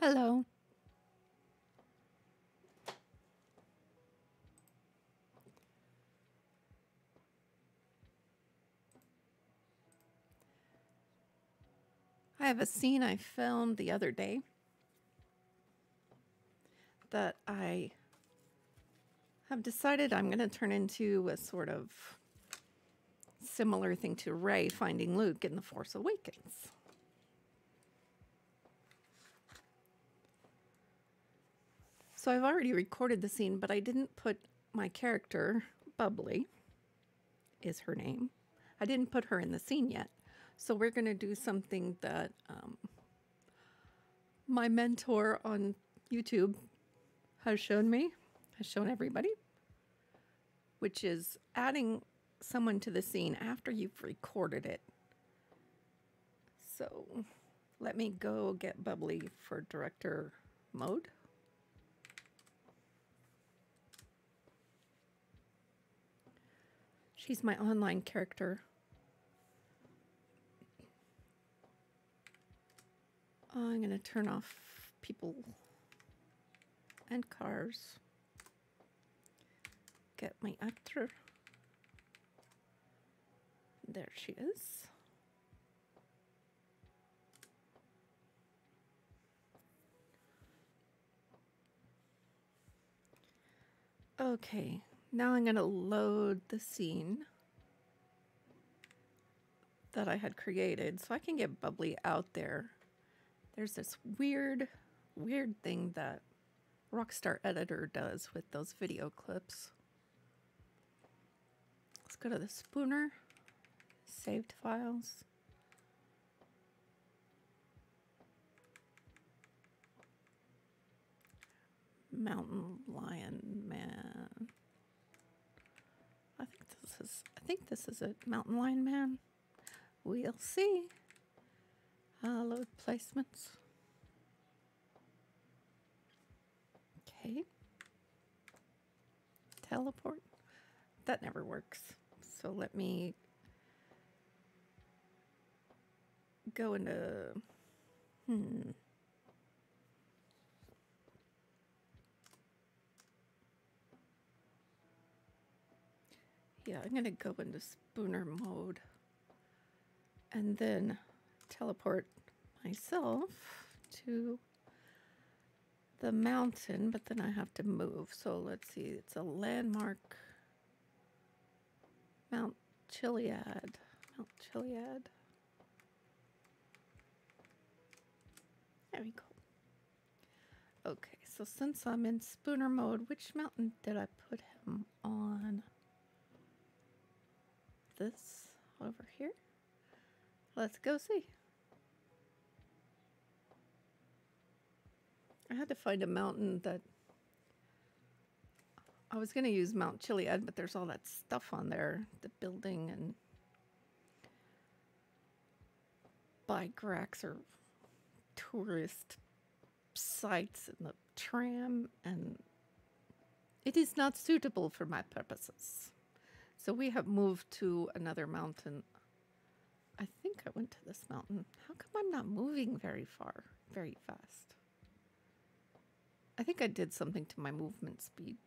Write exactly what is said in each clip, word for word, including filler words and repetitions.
Hello. I have a scene I filmed the other day that I have decided I'm going to turn into a sort of similar thing to Rey finding Luke in The Force Awakens. So I've already recorded the scene, but I didn't put my character, Bubbly is her name. I didn't put her in the scene yet. So we're going to do something that um, my mentor on YouTube has shown me, has shown everybody, which is adding someone to the scene after you've recorded it. So let me go get Bubbly for director mode. She's my online character. I'm going to turn off people and cars. Get my actor. There she is. Okay, now I'm going to load the scene that I had created so I can get Bubbly out there. There's this weird, weird thing that Rockstar Editor does with those video clips. Let's go to the spooner, saved files. Mountain Lion Man. I think this is I think this is it. Mountain Lion Man. We'll see. Uh, load placements. Okay. Teleport. That never works. So let me go into hmm. Yeah, I'm going to go into spooner mode and then teleport myself to the mountain, but then I have to move. So let's see, it's a landmark. Mount Chiliad. Mount Chiliad. There we go. Okay, so since I'm in spooner mode, which mountain did I put him on? This over here. Let's go see. I had to find a mountain that I was going to use Mount Chiliad, but there's all that stuff on there, the building and bike racks or tourist sites and the tram, and it is not suitable for my purposes. So we have moved to another mountain. I think I went to this mountain. How come I'm not moving very far, very fast? I think I did something to my movement speed.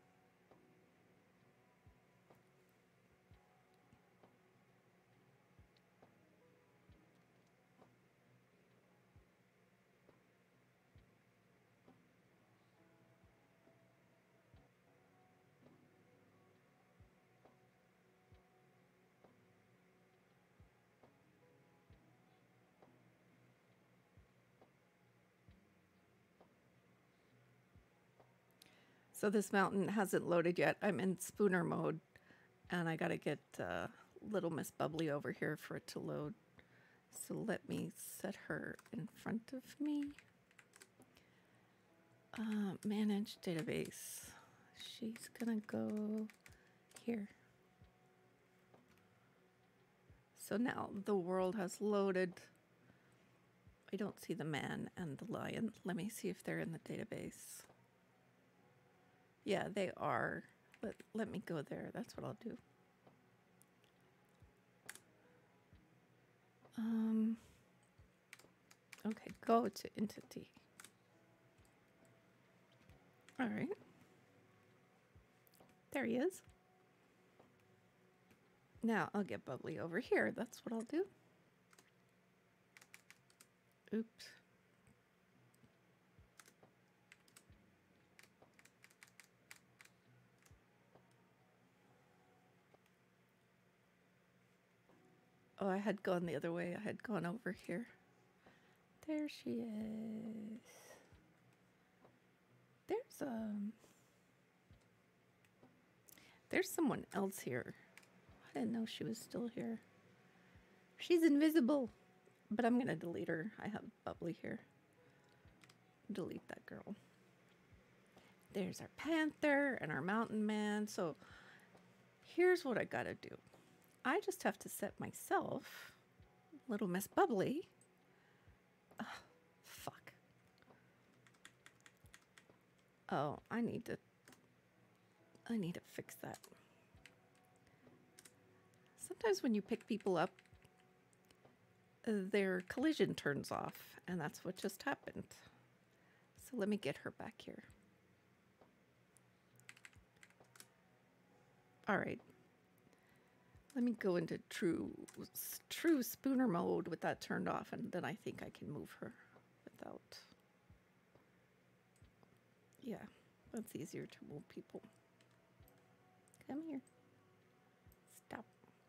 So this mountain hasn't loaded yet. I'm in spooner mode, and I gotta get uh, Little Miss Bubbly over here for it to load. So let me set her in front of me. Uh, manage database. She's gonna go here. So now the world has loaded. I don't see the man and the lion. Let me see if they're in the database. Yeah, they are. Let, let me go there. That's what I'll do. Um, okay, go to entity. All right. There he is. Now I'll get Bubbly over here. That's what I'll do. Oops. Oh, I had gone the other way. I had gone over here. There she is. There's um There's someone else here. I didn't know she was still here. She's invisible, but I'm gonna delete her. I have Bubbly here. Delete that girl. There's our panther and our mountain man. So here's what I gotta do. I just have to set myself, little Miss Bubbly. Oh, fuck. Oh, I need to, I need to fix that. Sometimes when you pick people up, their collision turns off, and that's what just happened. So let me get her back here. All right. Let me go into true true spooner mode with that turned off, and then I think I can move her without. Yeah, that's easier to move people. Come here. Stop.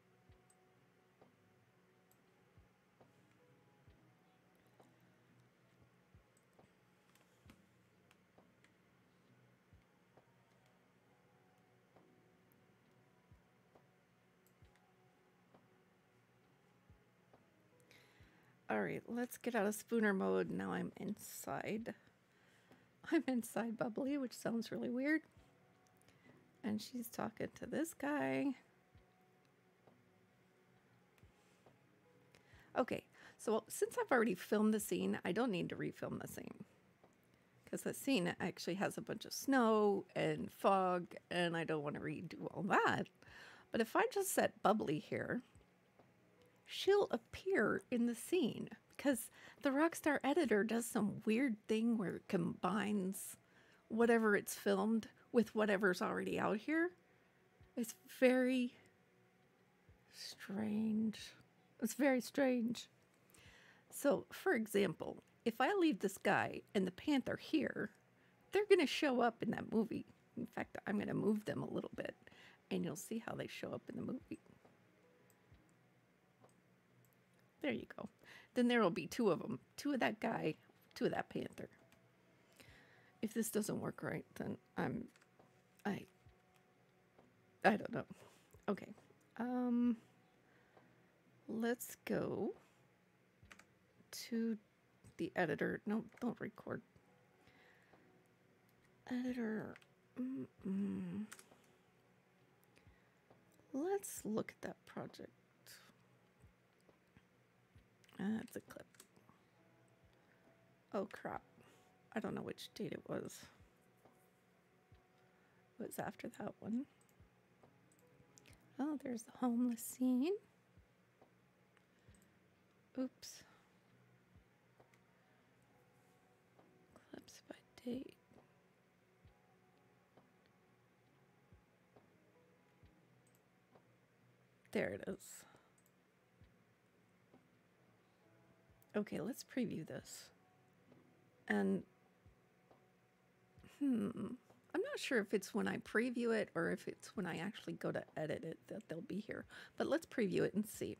All right, let's get out of spooner mode. Now I'm inside. I'm inside Bubbly, which sounds really weird. And she's talking to this guy. Okay, so since I've already filmed the scene, I don't need to refilm the scene. Because the scene actually has a bunch of snow and fog, and I don't want to redo all that. But if I just set Bubbly here, she'll appear in the scene. Because the Rockstar editor does some weird thing where it combines whatever it's filmed with whatever's already out here. It's very strange. It's very strange. So, for example, if I leave this guy and the panther here, they're going to show up in that movie. In fact, I'm going to move them a little bit, and you'll see how they show up in the movie. There you go. Then there will be two of them. Two of that guy, two of that panther. If this doesn't work right, then I'm... I... I don't know. Okay. Um... Let's go to the editor. No, don't record. Editor. Mm-mm. Let's look at that project. Ah, that's a clip. Oh, crap. I don't know which date it was. It was after that one. Oh, there's the homeless scene. Oops. Clips by date. There it is. Okay, let's preview this. And, hmm, I'm not sure if it's when I preview it or if it's when I actually go to edit it that they'll be here. But let's preview it and see.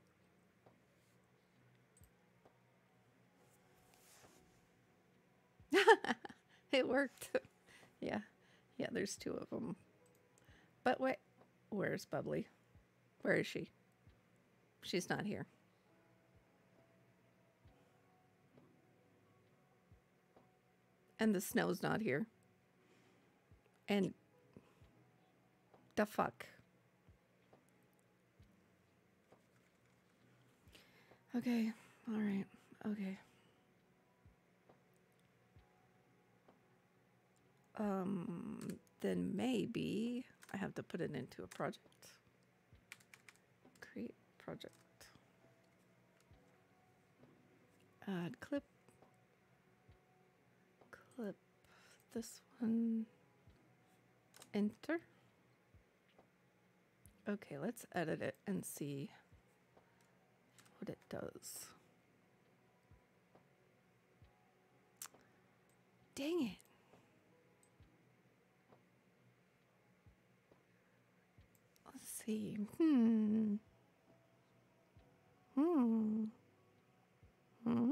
It worked. Yeah. Yeah, there's two of them. But wait, where's Bubbly? Where is she? She's not here. And the snow's not here. And the fuck. Okay. All right. Okay. Um, then maybe I have to put it into a project. Create project. Add clip. Clip this one. enter. Okay, let's edit it and see what it does. Dang it. Let's see. Hmm. Hmm. Hmm.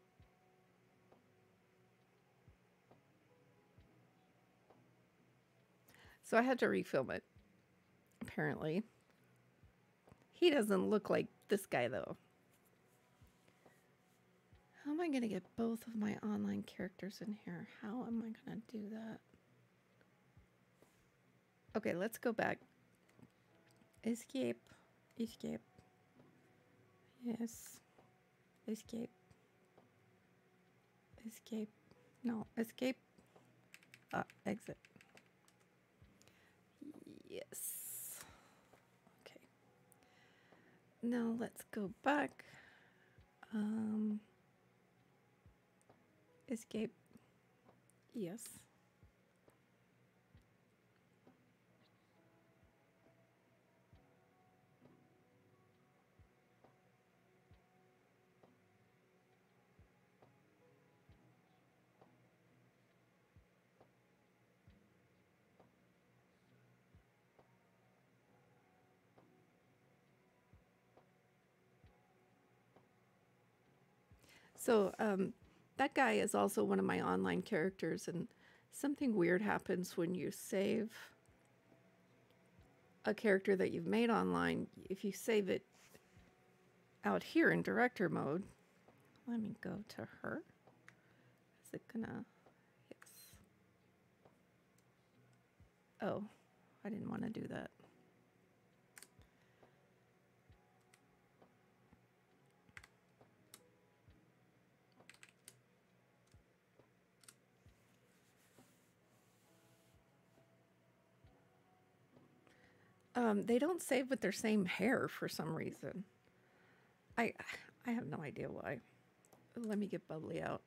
So I had to refilm it, apparently. He doesn't look like this guy, though. How am I going to get both of my online characters in here? How am I going to do that? Okay, let's go back. Escape. Escape. Yes. Escape. Escape. No, escape. Ah, exit. Yes. Okay. Now let's go back. Um, escape. Yes. So um, that guy is also one of my online characters, and something weird happens when you save a character that you've made online. If you save it out here in director mode, let me go to her. Is it gonna, yes. Oh, I didn't want to do that. Um, they don't save with their same hair for some reason. I I have no idea why. Let me get Bubbly out.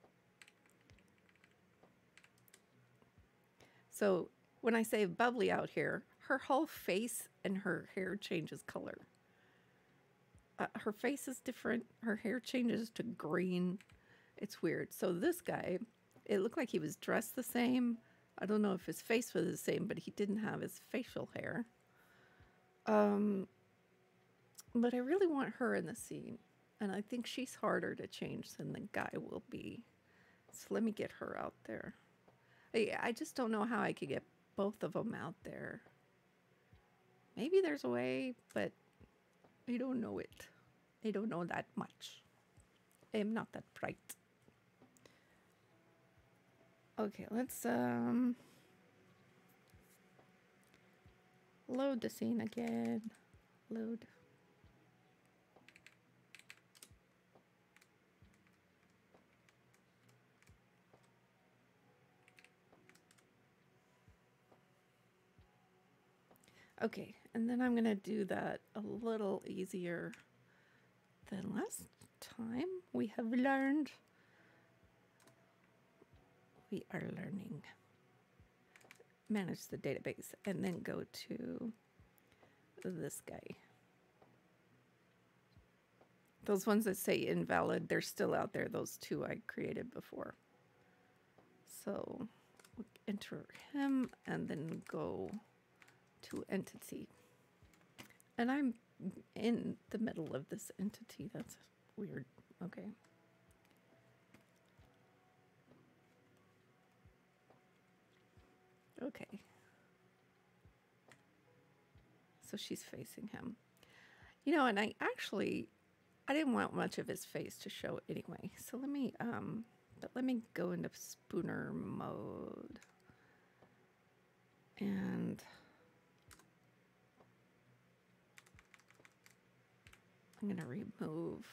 So when I save Bubbly out here, her whole face and her hair changes color. Uh, her face is different. Her hair changes to green. It's weird. So this guy, it looked like he was dressed the same. I don't know if his face was the same, but he didn't have his facial hair. Um, but I really want her in the scene. And I think she's harder to change than the guy will be. So let me get her out there. I, I just don't know how I could get both of them out there. Maybe there's a way, but I don't know it. I don't know that much. I'm not that bright. Okay, let's um load the scene again. Load. Okay, and then I'm gonna do that a little easier than last time. We have learned. We are learning. Manage the database and then go to this guy. Those ones that say invalid, they're still out there. Those two I created before. So enter him and then go to entity. And I'm in the middle of this entity. That's weird. Okay. Okay. So she's facing him. You know, and I actually, I didn't want much of his face to show anyway. So let me, um, but let me go into Spooner mode. And I'm going to remove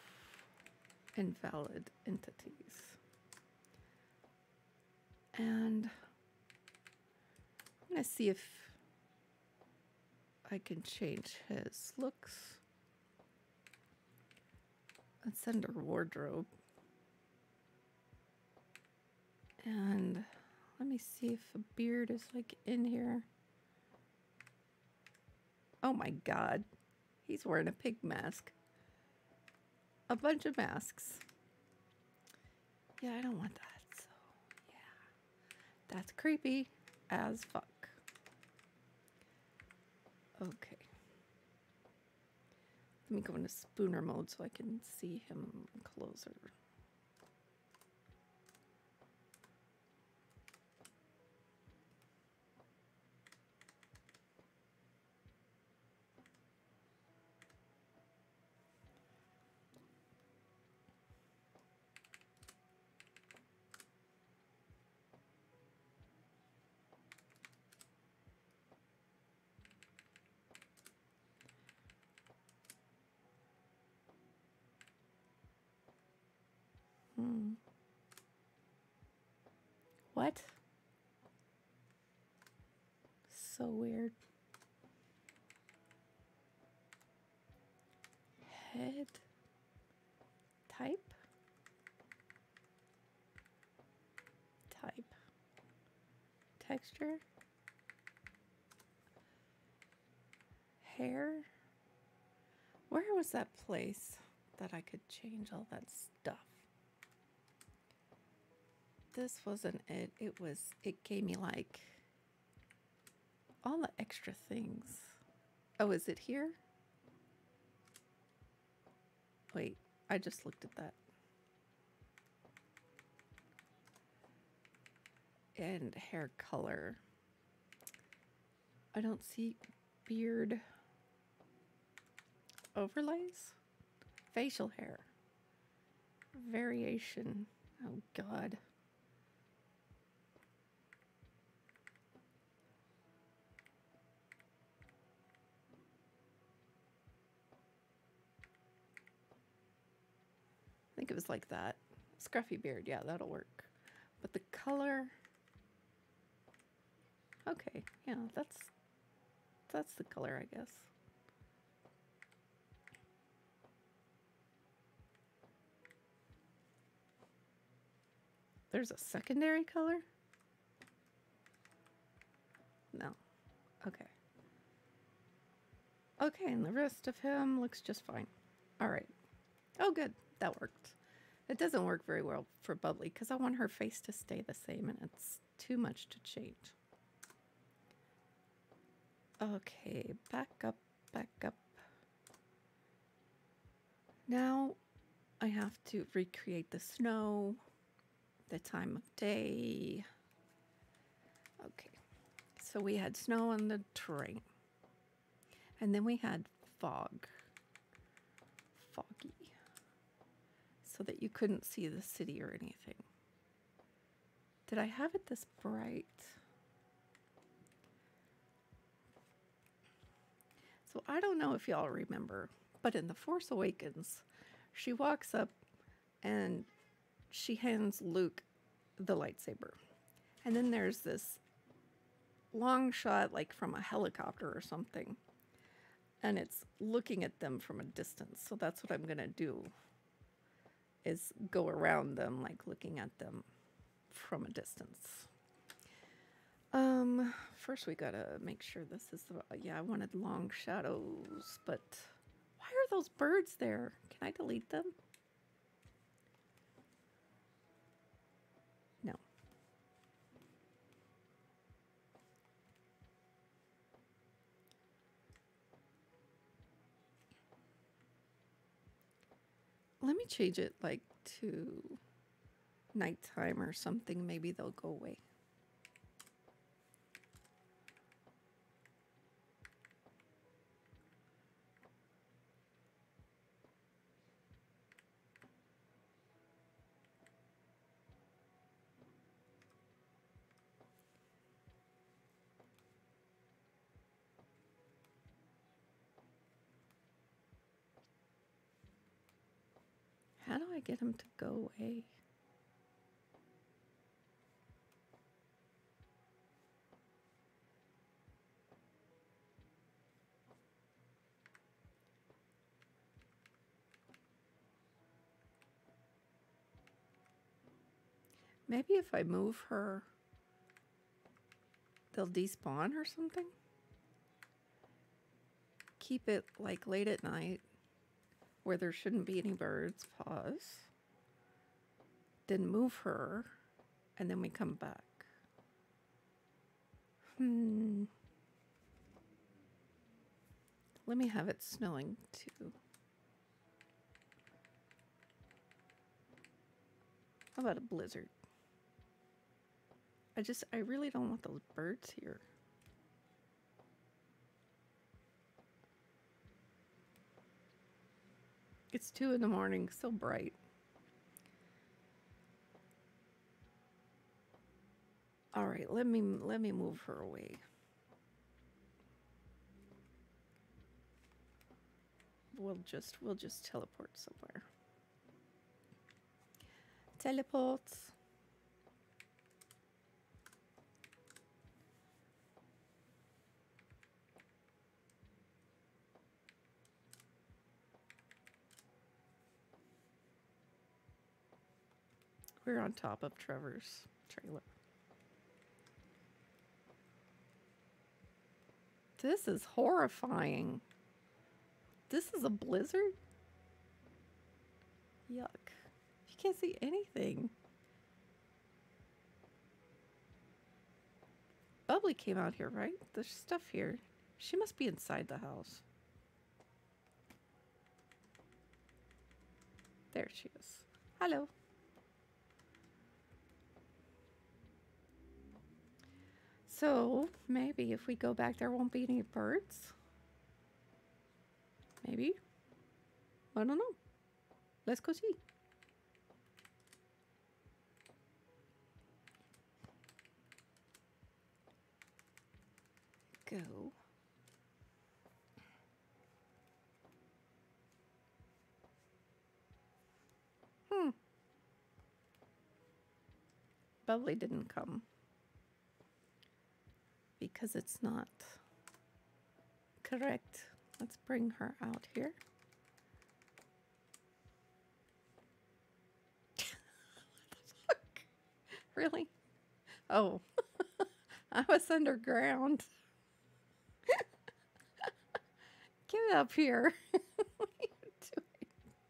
invalid entities. And I'm going to see if I can change his looks. Let's under wardrobe. And Let me see if a beard is like in here. Oh my God. He's wearing a pig mask. A bunch of masks. Yeah, I don't want that. So, yeah. That's creepy as fuck. Okay. Let me go into spooner mode so I can see him closer. Hmm. What? So weird. Head type? Type. Texture? Hair? Where was that place that I could change all that stuff? This wasn't it. It was, it gave me like all the extra things. Oh, is it here? Wait, I just looked at that. And hair color. I don't see beard overlays. Facial hair. Variation. Oh God. I think it was like that. Scruffy beard, yeah, that'll work. But the color, okay, yeah, that's that's the color, I guess. There's a secondary color? No. Okay. Okay, and the rest of him looks just fine. All right. Oh, good. That worked. It doesn't work very well for Bubbly because I want her face to stay the same and it's too much to change. Okay, back up, back up. Now I have to recreate the snow, the time of day. Okay, so we had snow on the terrain. And then we had fog. Foggy. So that you couldn't see the city or anything. Did I have it this bright? So I don't know if y'all remember, but in The Force Awakens, she walks up and she hands Luke the lightsaber. And then there's this long shot like from a helicopter or something. And it's looking at them from a distance. So that's what I'm going to do, is go around them, like looking at them from a distance. Um, first we got to make sure this is the, yeah, I wanted long shadows, but why are those birds there? Can I delete them? No. Let me change it like to nighttime or something. Maybe they'll go away. How do I get them to go away? Maybe if I move her they'll despawn or something. Keep it like late at night where there shouldn't be any birds. Pause. Then move her, and then we come back. Hmm. Let me have it snowing too. How about a blizzard? I just, I really don't want those birds here. It's two in the morning, so bright. All right, let me let me move her away. We'll just we'll just teleport somewhere. Teleports. We're on top of Trevor's trailer. This is horrifying. This is a blizzard? Yuck. You can't see anything. Bubbly came out here, right? There's stuff here. She must be inside the house. There she is. Hello. So, maybe if we go back, there won't be any birds. Maybe. I don't know. Let's go see. Go. Hmm. Bubbly didn't come. Because it's not correct. Let's bring her out here. What the fuck? Really? Oh, I was underground. Get up here. What are you doing?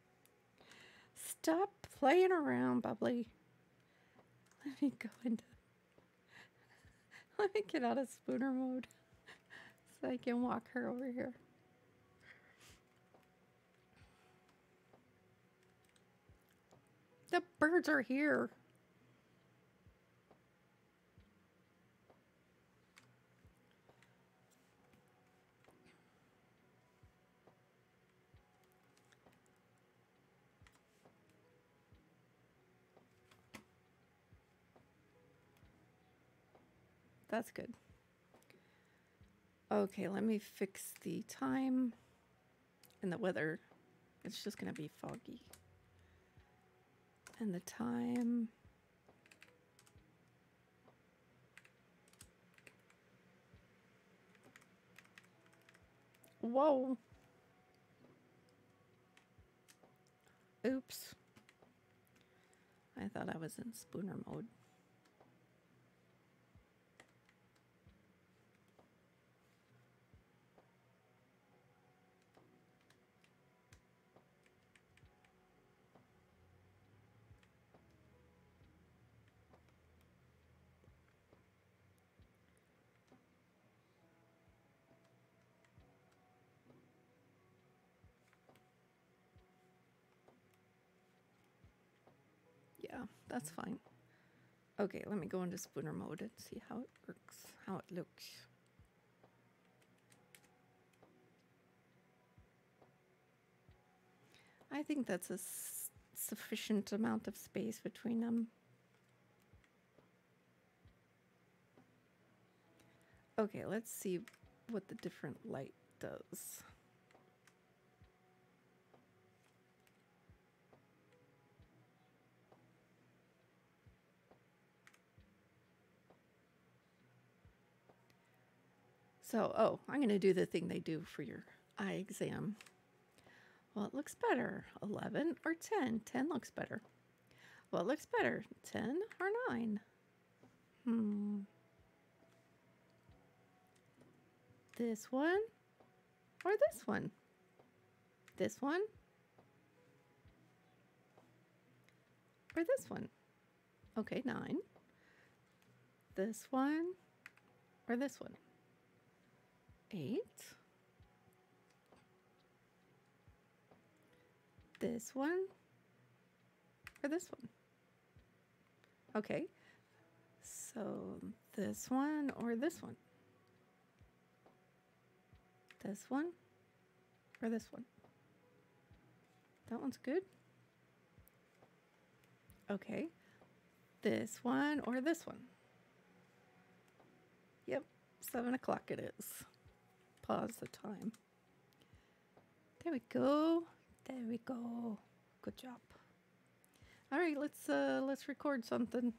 Stop playing around, Bubbly. Let me go into... Let me get out of spooner mode so I can walk her over here. The birds are here. That's good. Okay, let me fix the time and the weather. It's just going to be foggy. And the time. Whoa. Oops. I thought I was in spooner mode. Yeah, that's fine. Okay, let me go into spooner mode and see how it works, how it looks. I think that's a s sufficient amount of space between them. Okay, let's see what the different light does. So, oh, I'm going to do the thing they do for your eye exam. Well, it looks better. eleven or ten? ten looks better. Well, it looks better. ten or nine? Hmm. This one or this one? This one or this one? Okay, nine. This one or this one? Eight. This one or this one? Okay, so this one or this one? This one or this one? That one's good. Okay, this one or this one? Yep, seven o'clock it is. Pause the time. There we go. There we go. Good job. All right, let's uh, let's record something.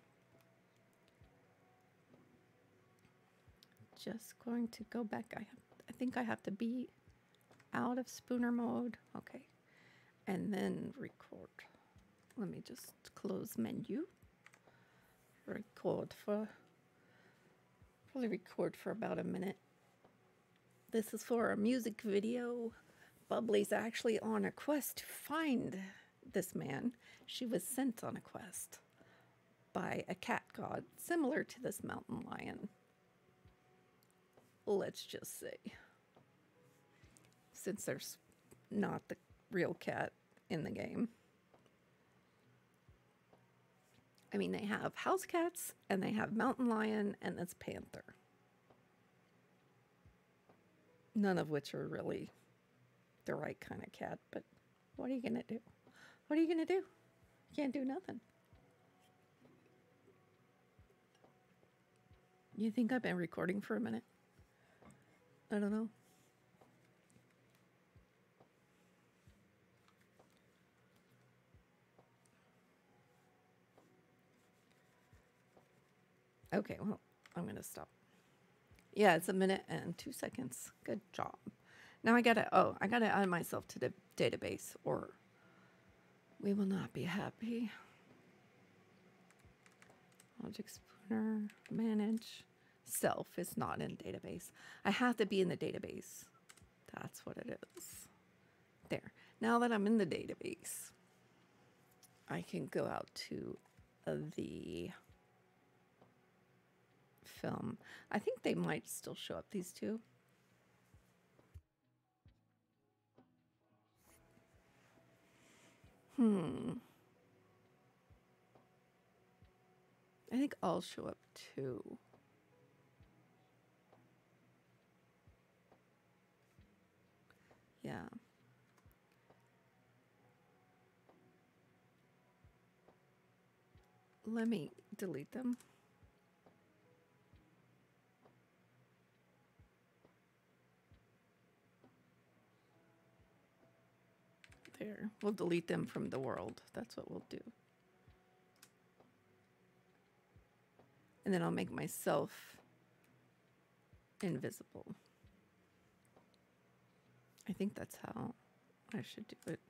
Just going to go back. I have, I think I have to be out of Spooner mode. Okay, and then record. Let me just close menu. Record for. Probably record for about a minute. This is for a music video. Bubbly's actually on a quest to find this man. She was sent on a quest by a cat god similar to this mountain lion. Let's just say. Since there's not the real cat in the game. I mean, they have house cats and they have mountain lion and that's panther. None of which are really the right kind of cat, but what are you gonna do? What are you gonna do? You can't do nothing. You think I've been recording for a minute? I don't know. Okay, well, I'm gonna stop. Yeah, it's a minute and two seconds. Good job. Now I gotta, oh, I gotta add myself to the database or we will not be happy. Logic Spooner, manage. Self is not in database. I have to be in the database. That's what it is. There. Now that I'm in the database, I can go out to uh, the film. I think they might still show up, these two. Hmm. I think I'll show up too. Yeah. Let me delete them. There. We'll delete them from the world. That's what we'll do. And then I'll make myself invisible. I think that's how I should do it.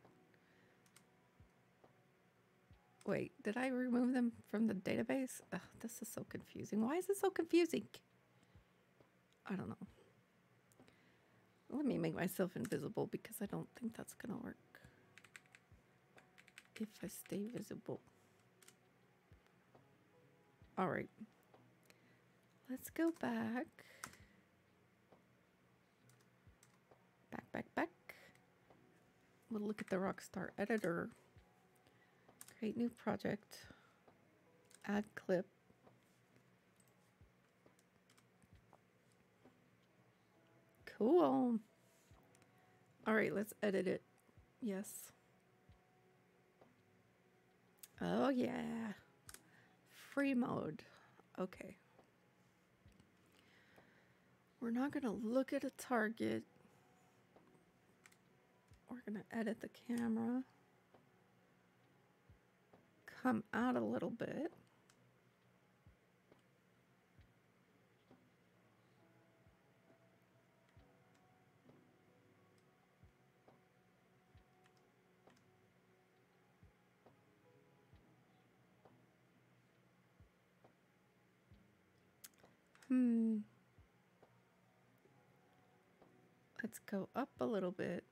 Wait, did I remove them from the database? Ugh, this is so confusing. Why is it so confusing? I don't know. Let me make myself invisible because I don't think that's gonna work. If I stay visible. All right. Let's go back. Back, back, back. We'll look at the Rockstar editor. Create new project. Add clip. Cool. All right, let's edit it. Yes. Oh, yeah. Free mode. Okay. We're not going to look at a target. We're going to edit the camera. Come out a little bit. Hmm. Let's go up a little bit.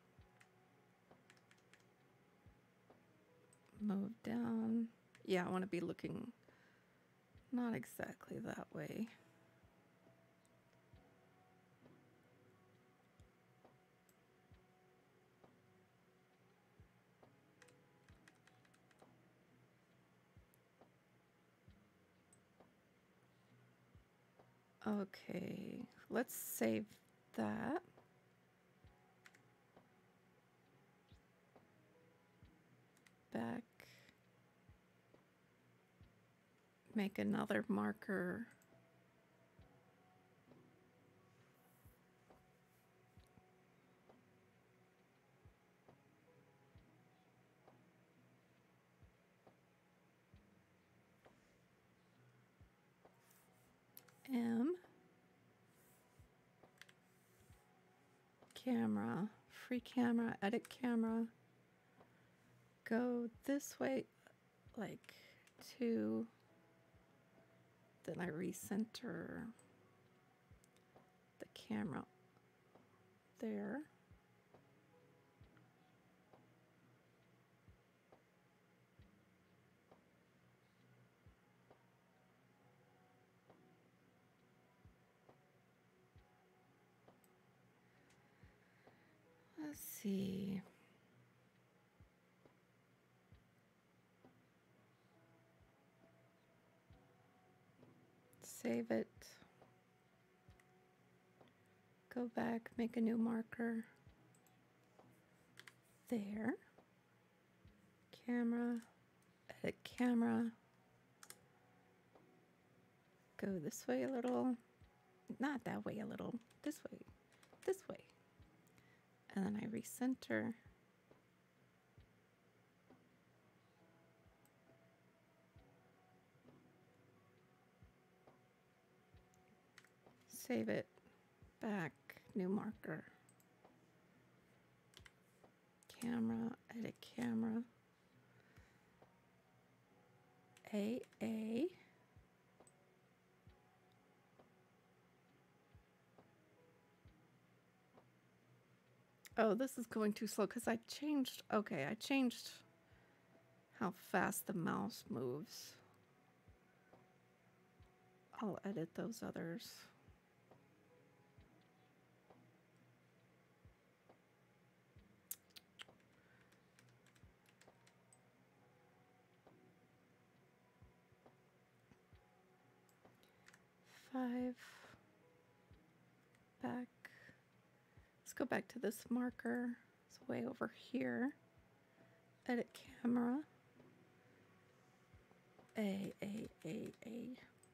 Move down. Yeah, I want to be looking not exactly that way. Okay, let's save that. Back. Make another marker. M. Camera. Free camera. Edit camera. Go this way like two. Then I recenter the camera there. Let's see. Save it. Go back, make a new marker. There. Camera. Edit camera. Go this way a little. Not that way a little. This way. This way. And then I recenter. Save it. Back. New marker. Camera. Edit camera. A A. Oh, this is going too slow because I changed. Okay, I changed how fast the mouse moves. I'll edit those others. Five. Back. Let's go back to this marker. It's way over here. Edit camera. A, A, A, A.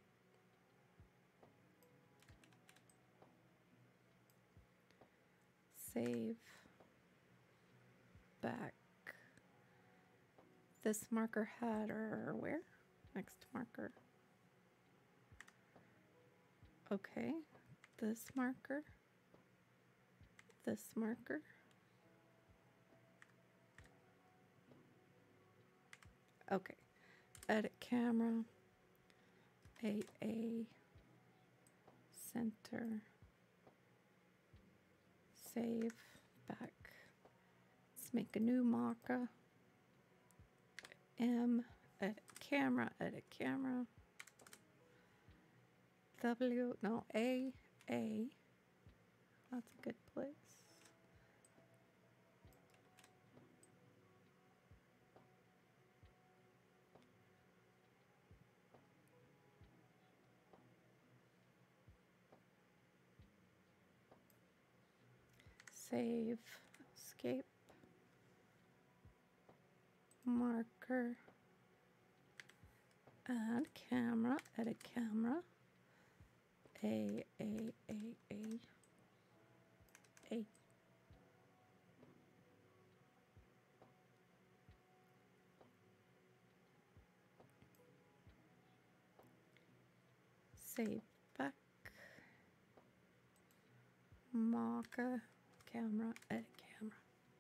Save. Back. This marker header where? Next marker. Okay. This marker. This marker. Okay. Edit camera. A A. Center. Save. Back. Let's make a new marker. M. Edit camera. Edit camera. W. No. A. A. That's a good place. Save, escape, marker, add camera, edit camera, A, A, A, A, A. Save, back, marker, camera, edit camera.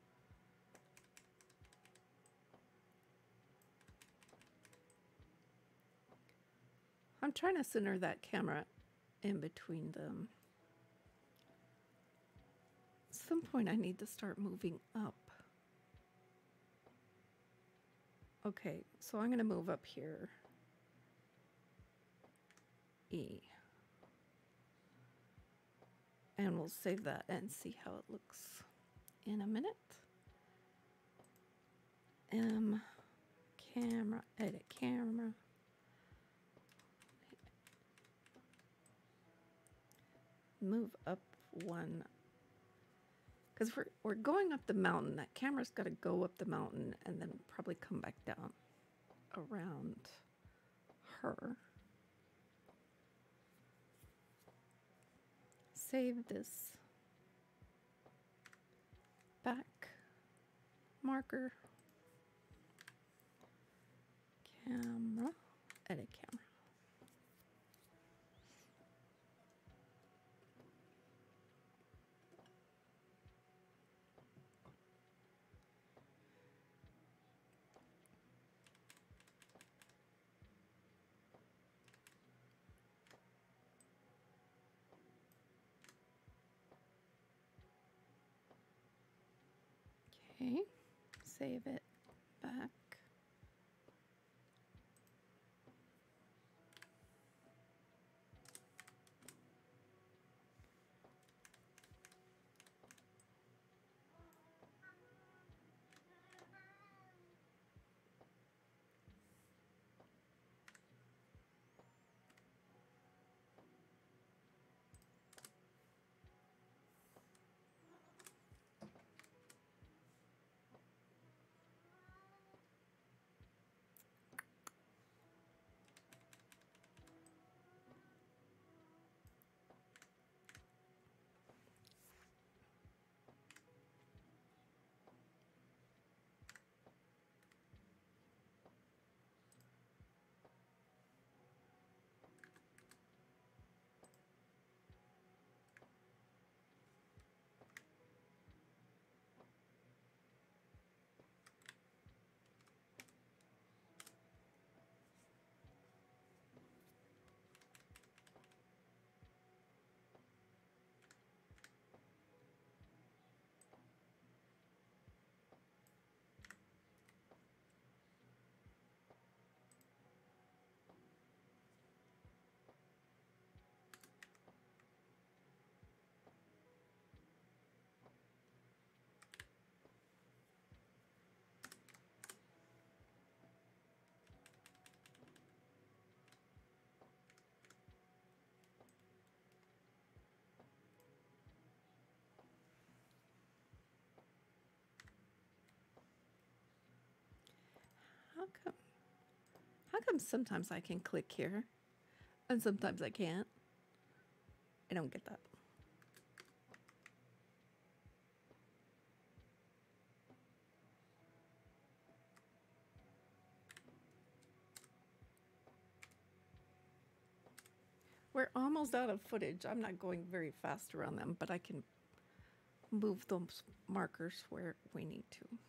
I'm trying to center that camera in between them. some point I need to start moving up. Okay, so I'm going to move up here. E. And we'll save that and see how it looks in a minute. M, camera, edit camera. Move up one. Because we're, we're going up the mountain. That camera's got to go up the mountain and then probably come back down around her. Save this back marker, camera, edit camera. Okay, save it back. How come? How come sometimes I can click here and sometimes I can't? I don't get that. We're almost out of footage. I'm not going very fast around them, but I can move those markers where we need to.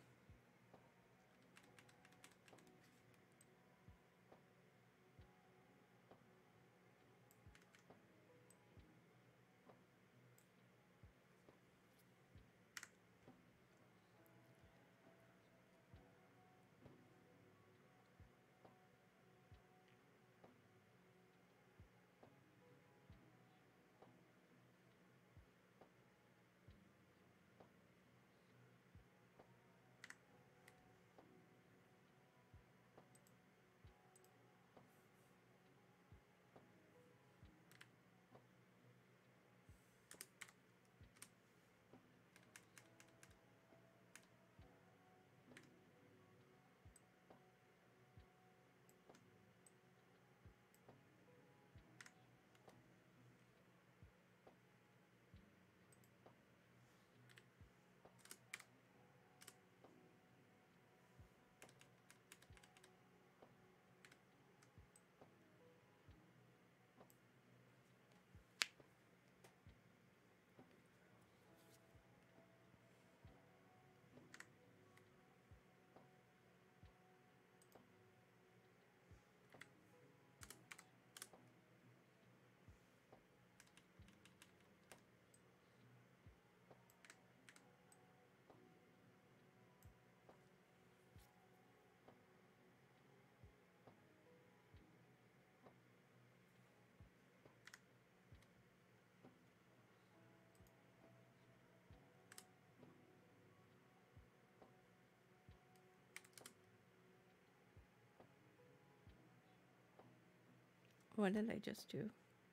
What did I just do?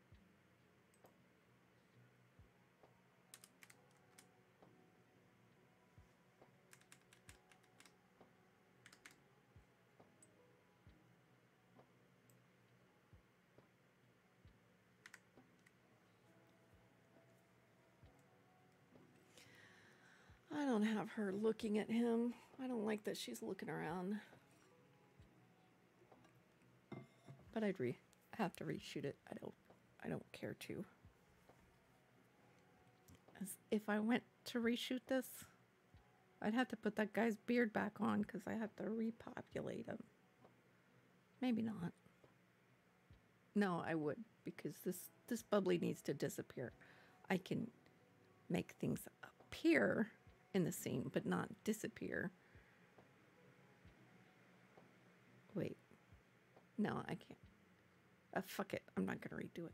I don't have her looking at him. I don't like that she's looking around. But I'd re have to reshoot it. I don't I don't care to. As if I went to reshoot this, I'd have to put that guy's beard back on because I have to repopulate him. Maybe not. No, I would, because this this bubbly needs to disappear. I can make things appear in the scene, but not disappear. Wait. No, I can't. Uh, fuck it. I'm not going to redo it.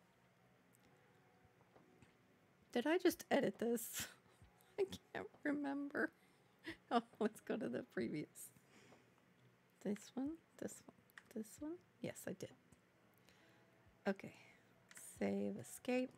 Did I just edit this? I can't remember. Oh, let's go to the previous. This one, this one, this one. Yes, I did. Okay. Save, escape.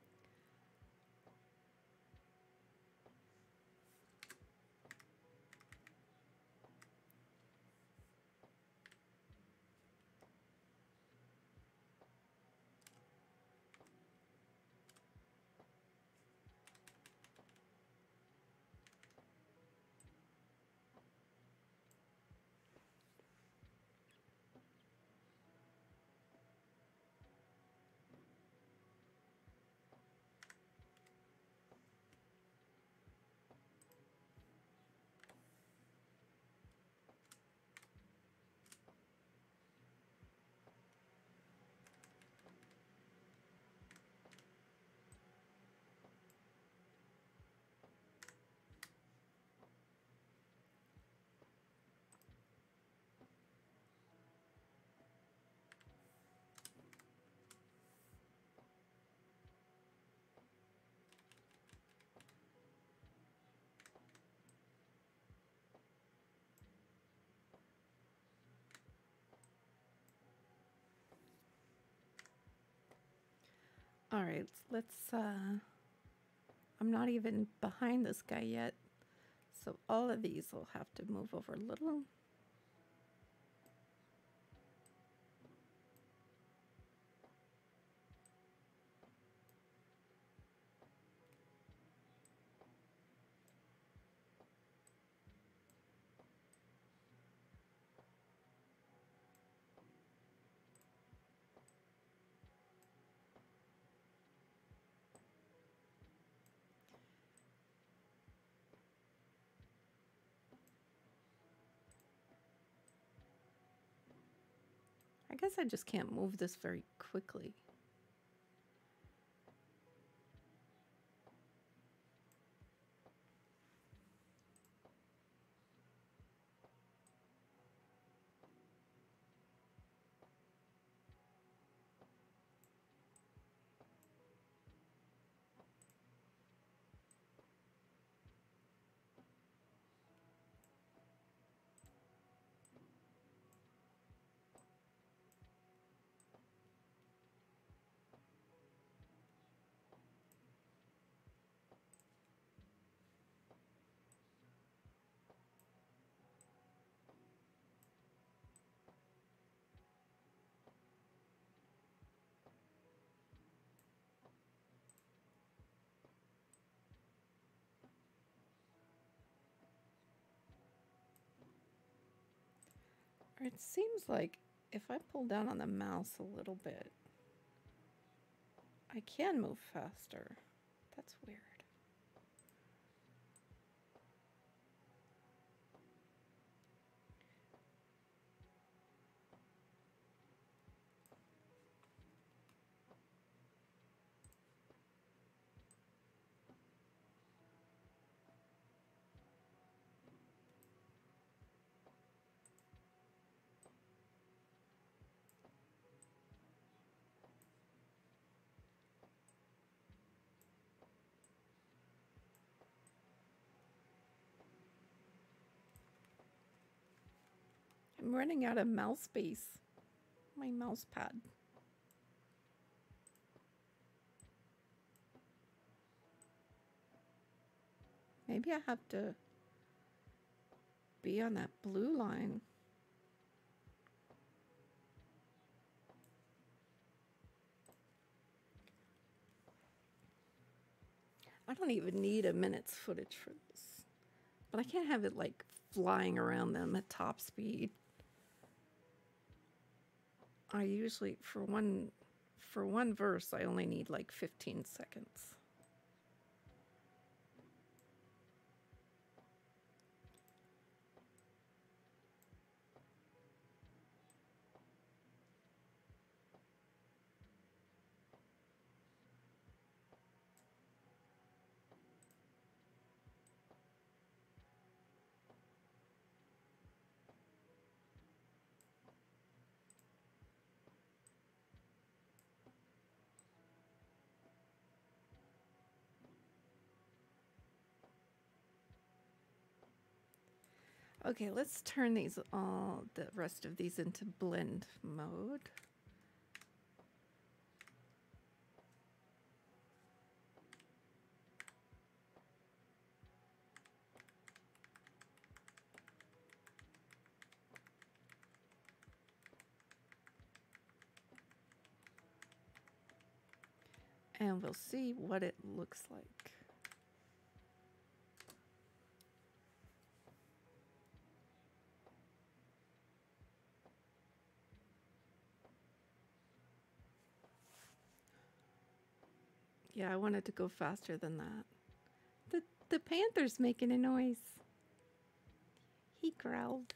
All right, let's, uh, I'm not even behind this guy yet. So all of these will have to move over a little. I guess I just can't move this very quickly. It seems like if I pull down on the mouse a little bit, I can move faster. That's weird. I'm running out of mouse space. My mouse pad. maybe I have to be on that blue line. I don't even need a minute's footage for this. But I can't have it like flying around them at top speed. I usually, for one, for one verse, I only need like fifteen seconds. Okay, let's turn these all, the rest of these into blend mode. And we'll see what it looks like. Yeah, I wanted to go faster than that. The, the panther's making a noise. He growled.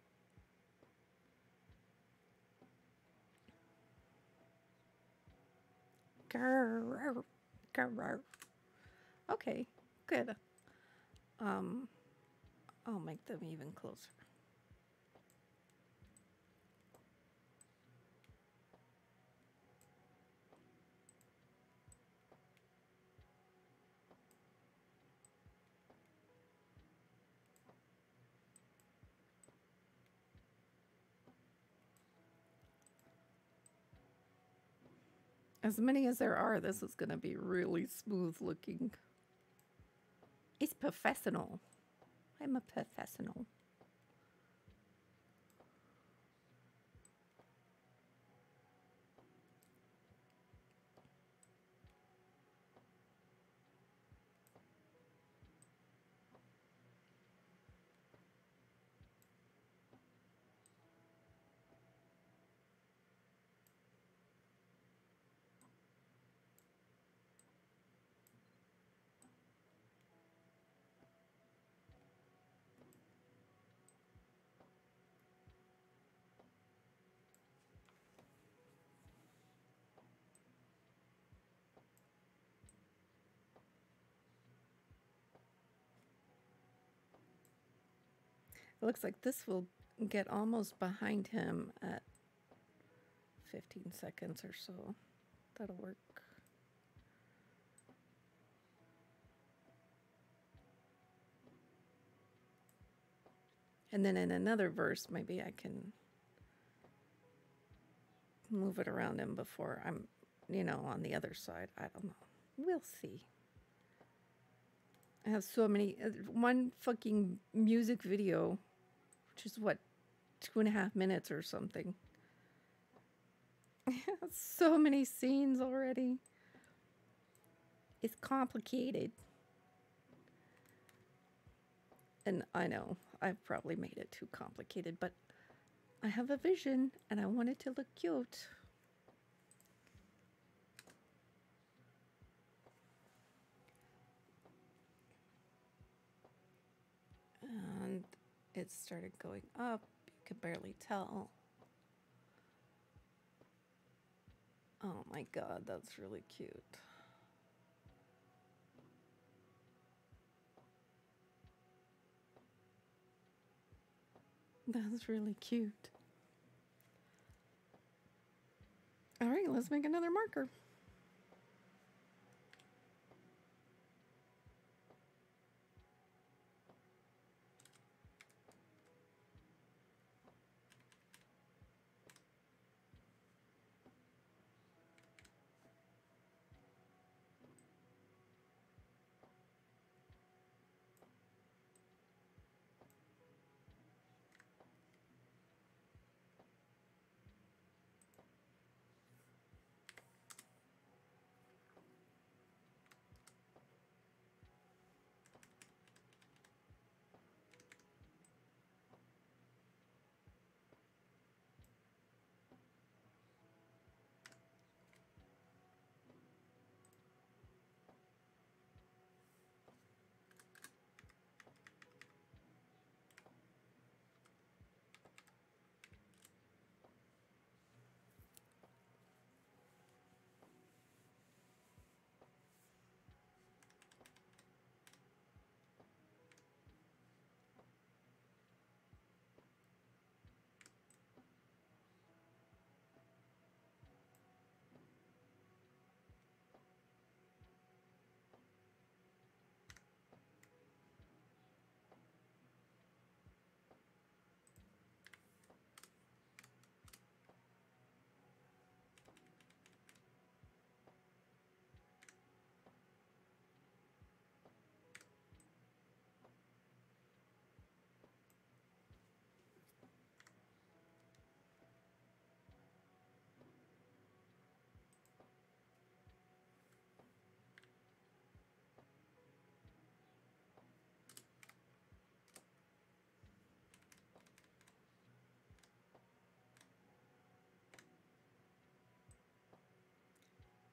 Grrr, grrr. Okay, good. Um, I'll make them even closer. As many as there are, this is going to be really smooth looking. It's professional. I'm a professional. It looks like this will get almost behind him at fifteen seconds or so. That'll work. And then in another verse, maybe I can move it around him before I'm, you know, on the other side. I don't know. We'll see. I have so many. Uh, one fucking music video, which is what, two and a half minutes or something. So many scenes already. It's complicated. And I know I've probably made it too complicated, but I have a vision and I want it to look cute. And it started going up. You could barely tell. Oh my God, that's really cute. That's really cute. All right, let's make another marker.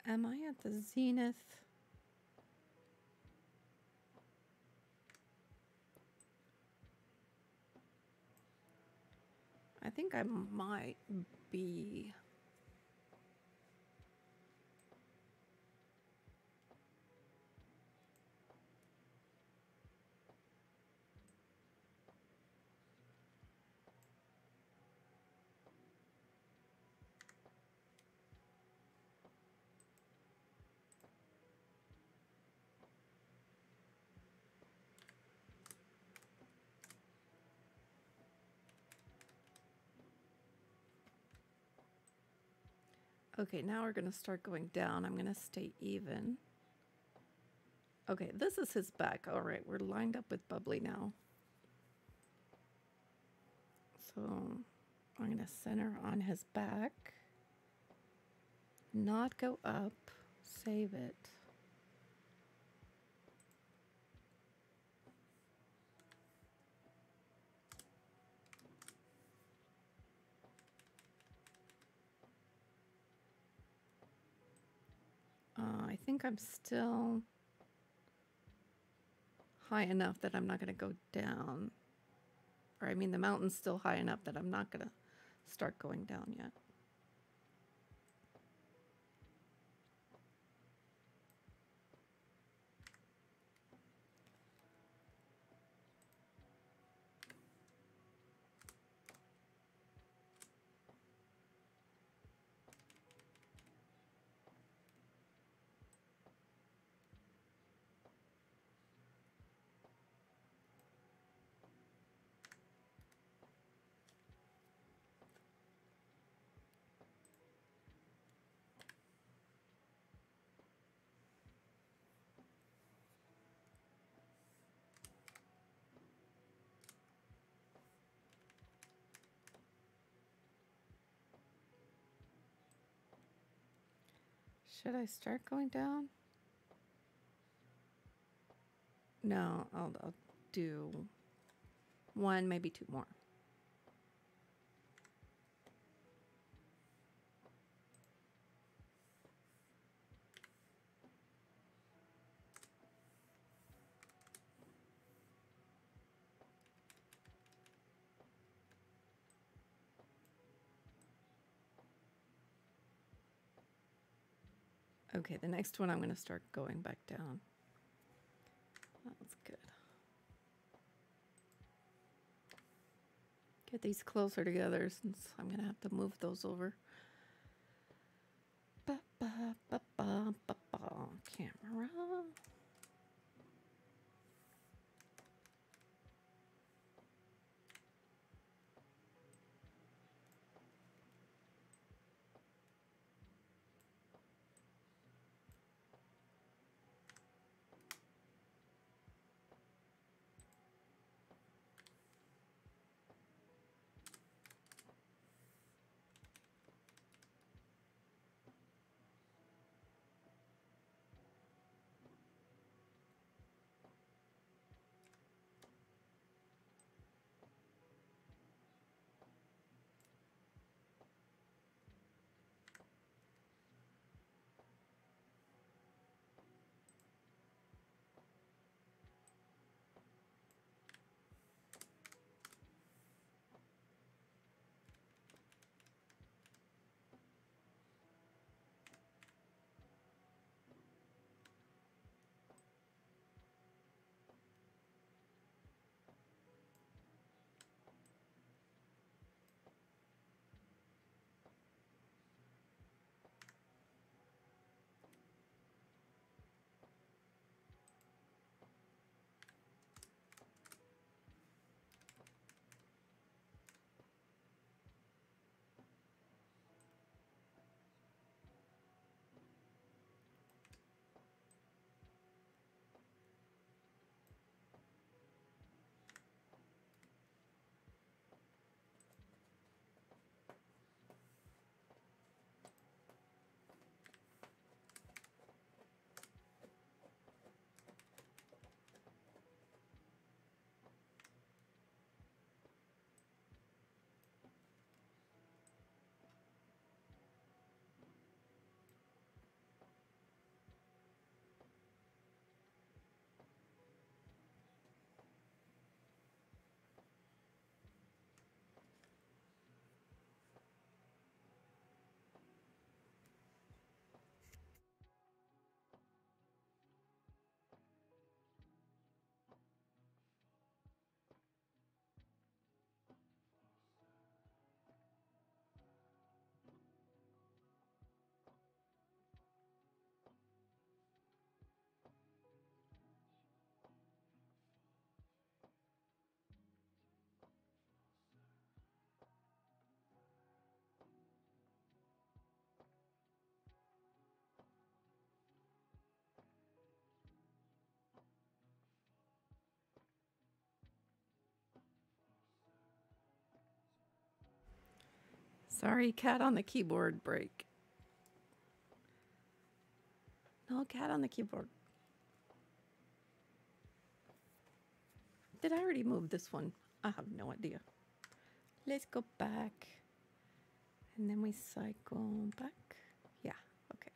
Am I at the zenith? I think I might be. Okay, now we're going to start going down. I'm going to stay even. Okay, this is his back. All right, we're lined up with Bubbly now. So I'm going to center on his back. Not go up. Save it. Uh, I think I'm still high enough that I'm not going to go down. Or I mean, the mountain's still high enough that I'm not going to start going down yet. Should I start going down? No, I'll, I'll do one, maybe two more. Okay, the next one I'm going to start going back down. That's good. Get these closer together since I'm going to have to move those over. Ba, ba, ba, ba, ba, ba. Camera. Sorry, cat on the keyboard break. No cat on the keyboard. Did I already move this one? I have no idea. Let's go back. And then we cycle back. Yeah, okay.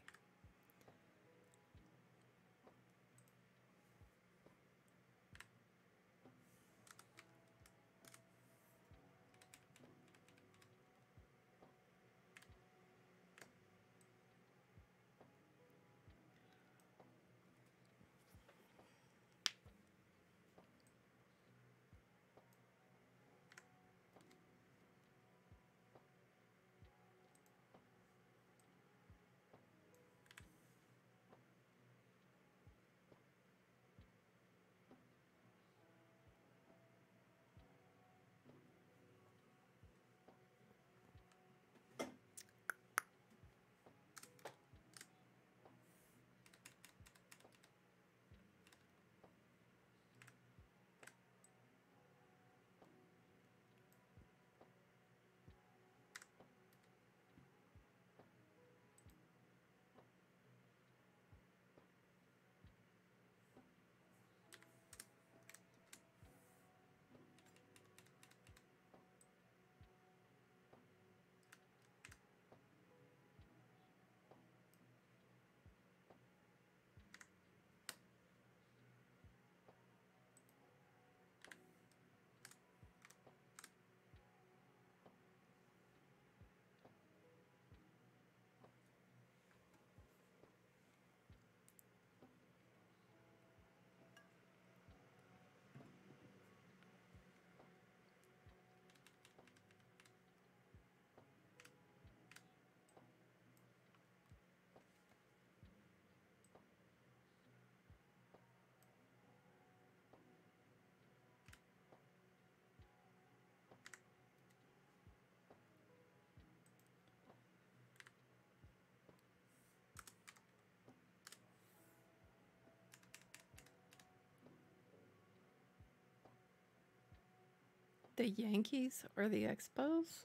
The Yankees or the Expos?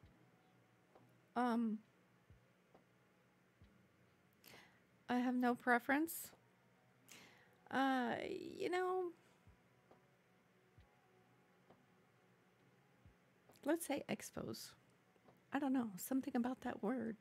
Um, I have no preference. Uh, you know, let's say Expos. I don't know, something about that word.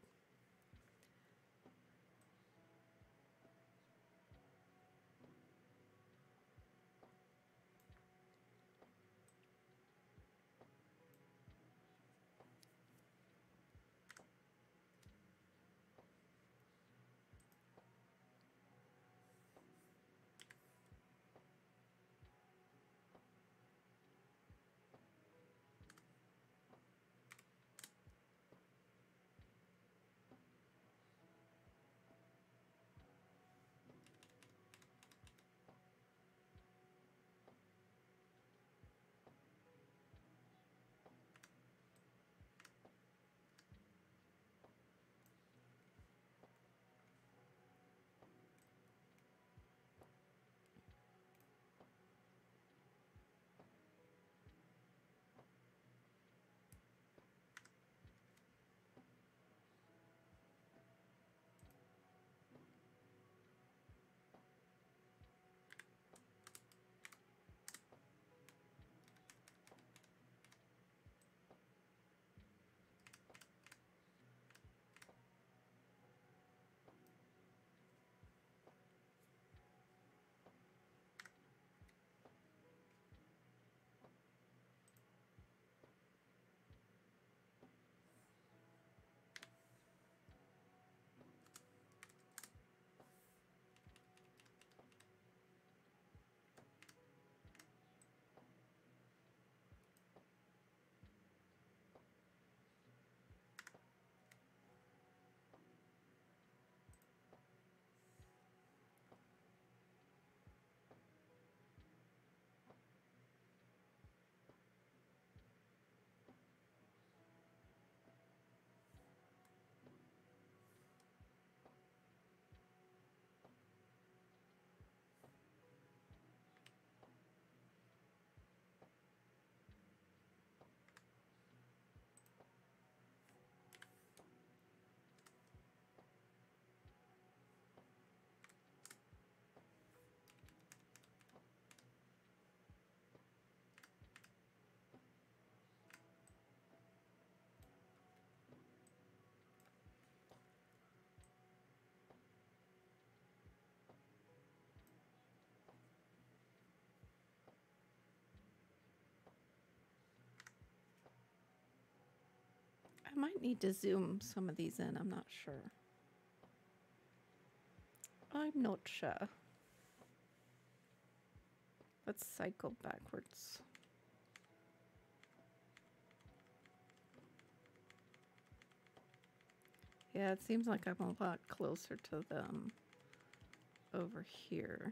I might need to zoom some of these in. I'm not sure. I'm not sure. Let's cycle backwards. Yeah, it seems like I'm a lot closer to them over here.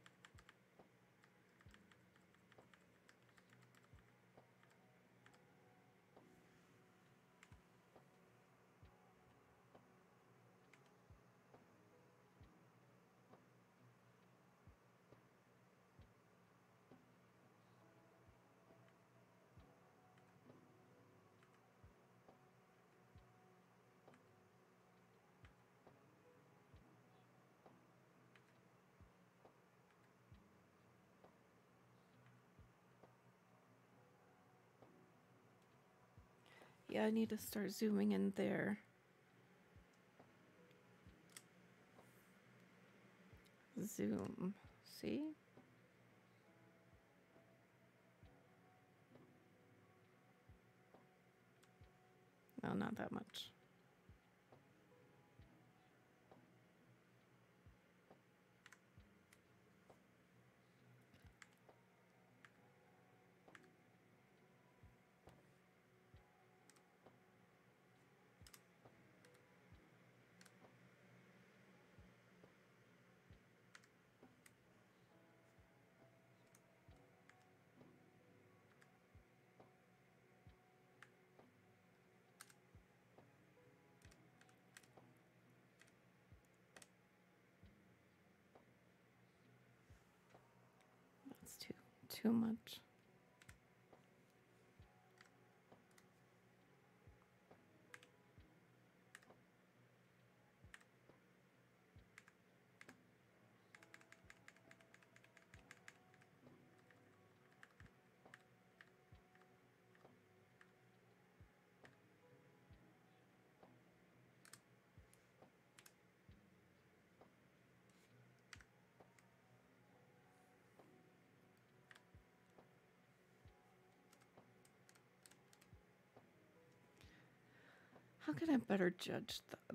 Yeah, I need to start zooming in there. Zoom. See? No, not that much. That's too too much. How can I better judge that?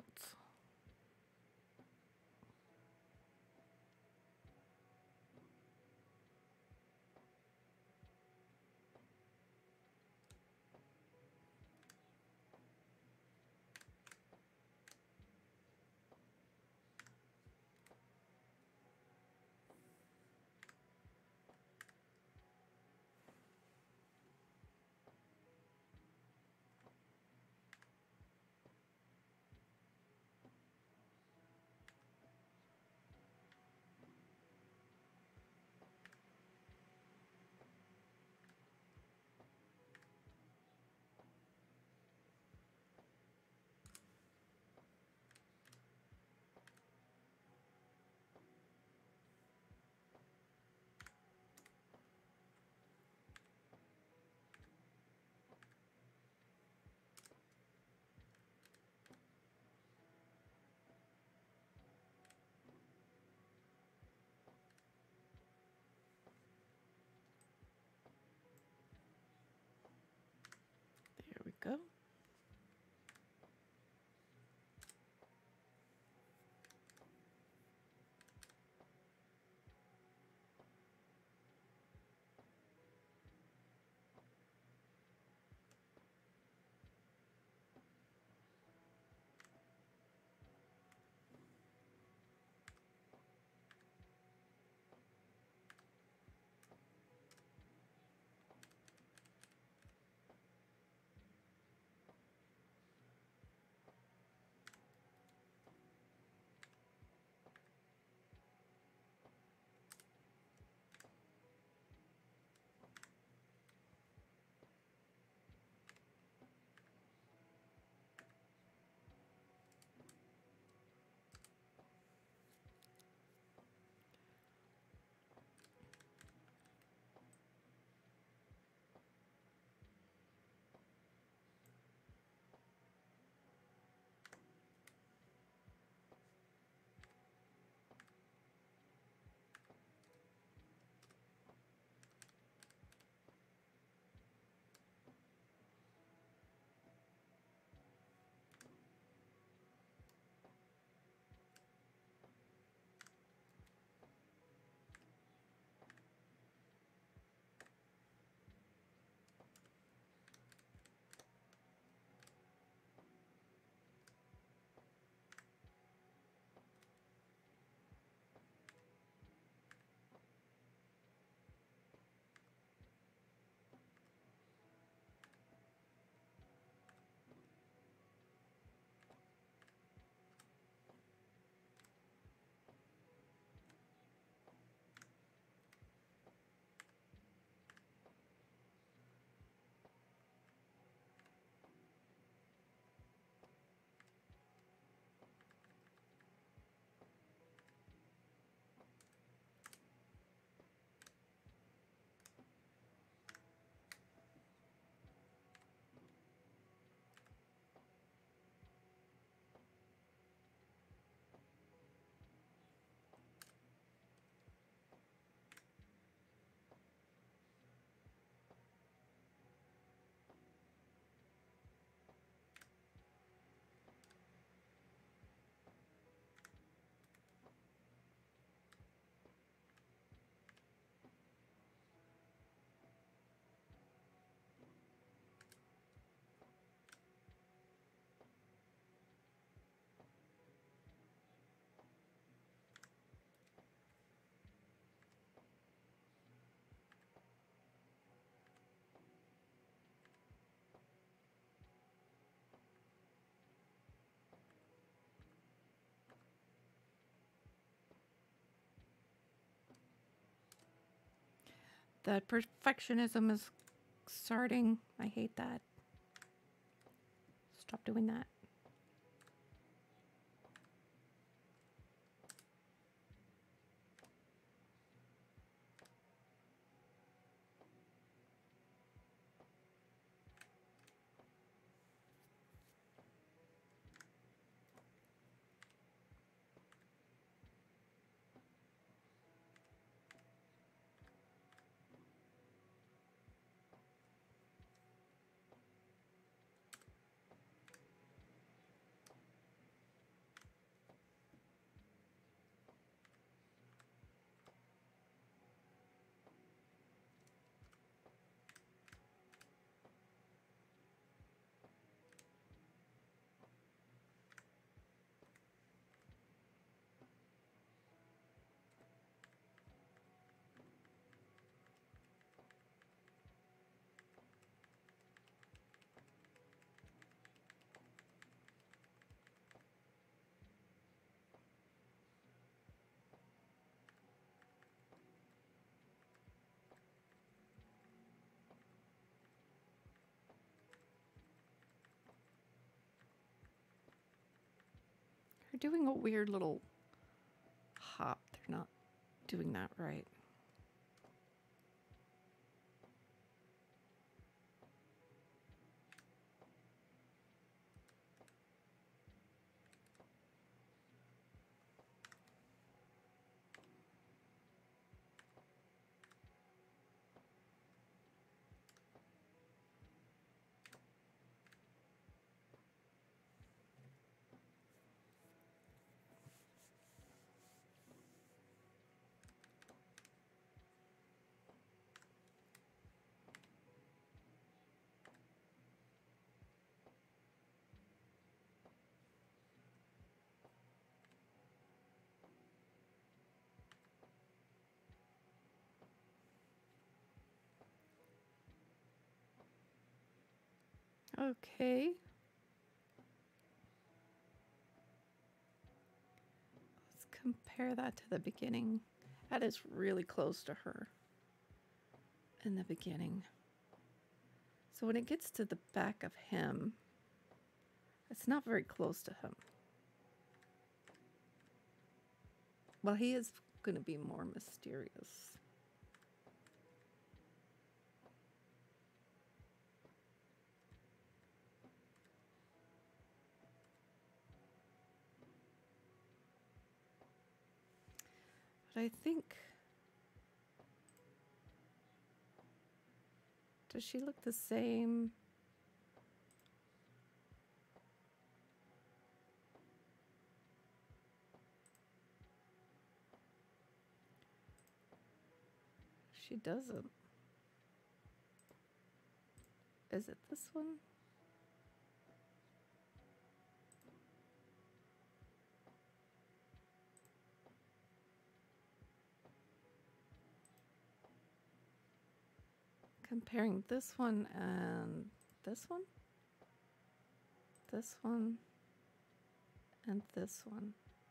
That perfectionism is starting. I hate that. Stop doing that. They're doing a weird little hop. They're not doing that right. Okay. Let's compare that to the beginning. That is really close to her in the beginning. So when it gets to the back of him, it's not very close to him. Well, he is going to be more mysterious. But I think... Does she look the same? She doesn't. Is it this one? Comparing this one and this one? This one and this one.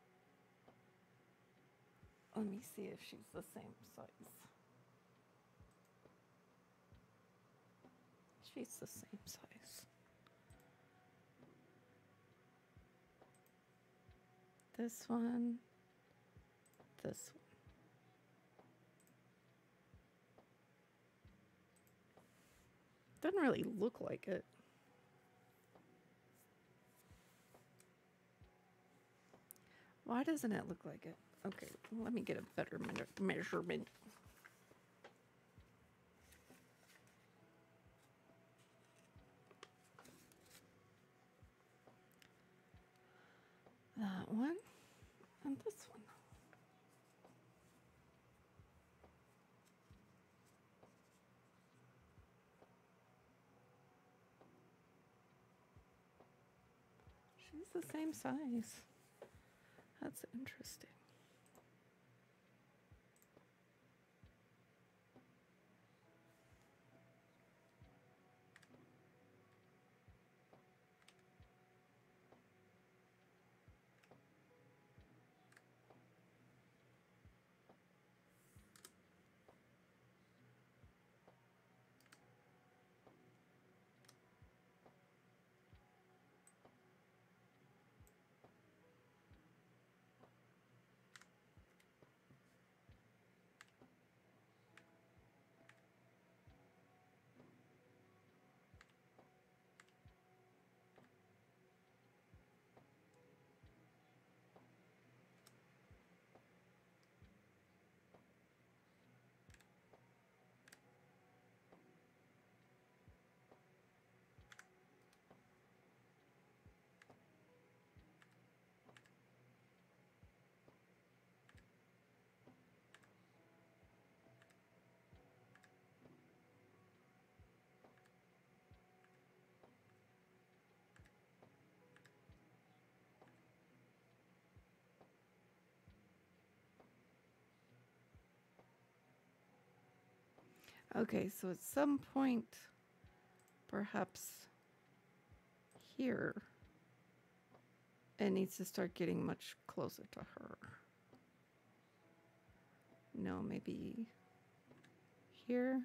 Let me see if she's the same size. She's the same size. This one, this one. Doesn't really look like it. Why doesn't it look like it? Okay, let me get a better me- measurement. That one and this one. She's the same size. That's interesting. Okay, so at some point, perhaps here, it needs to start getting much closer to her. No, maybe here.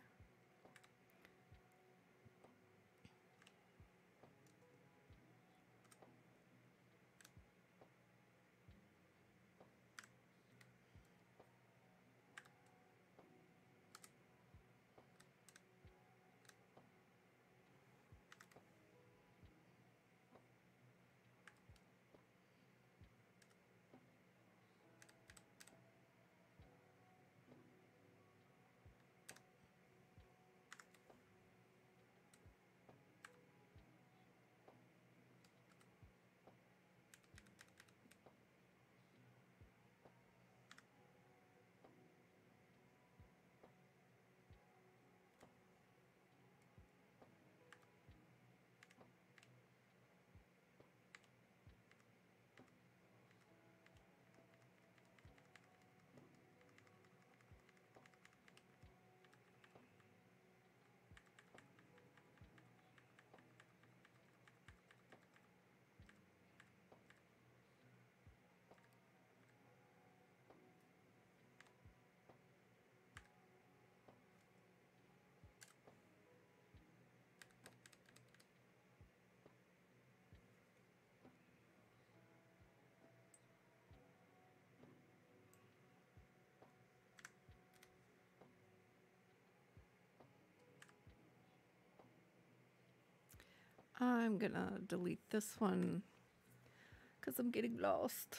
I'm gonna delete this one because I'm getting lost.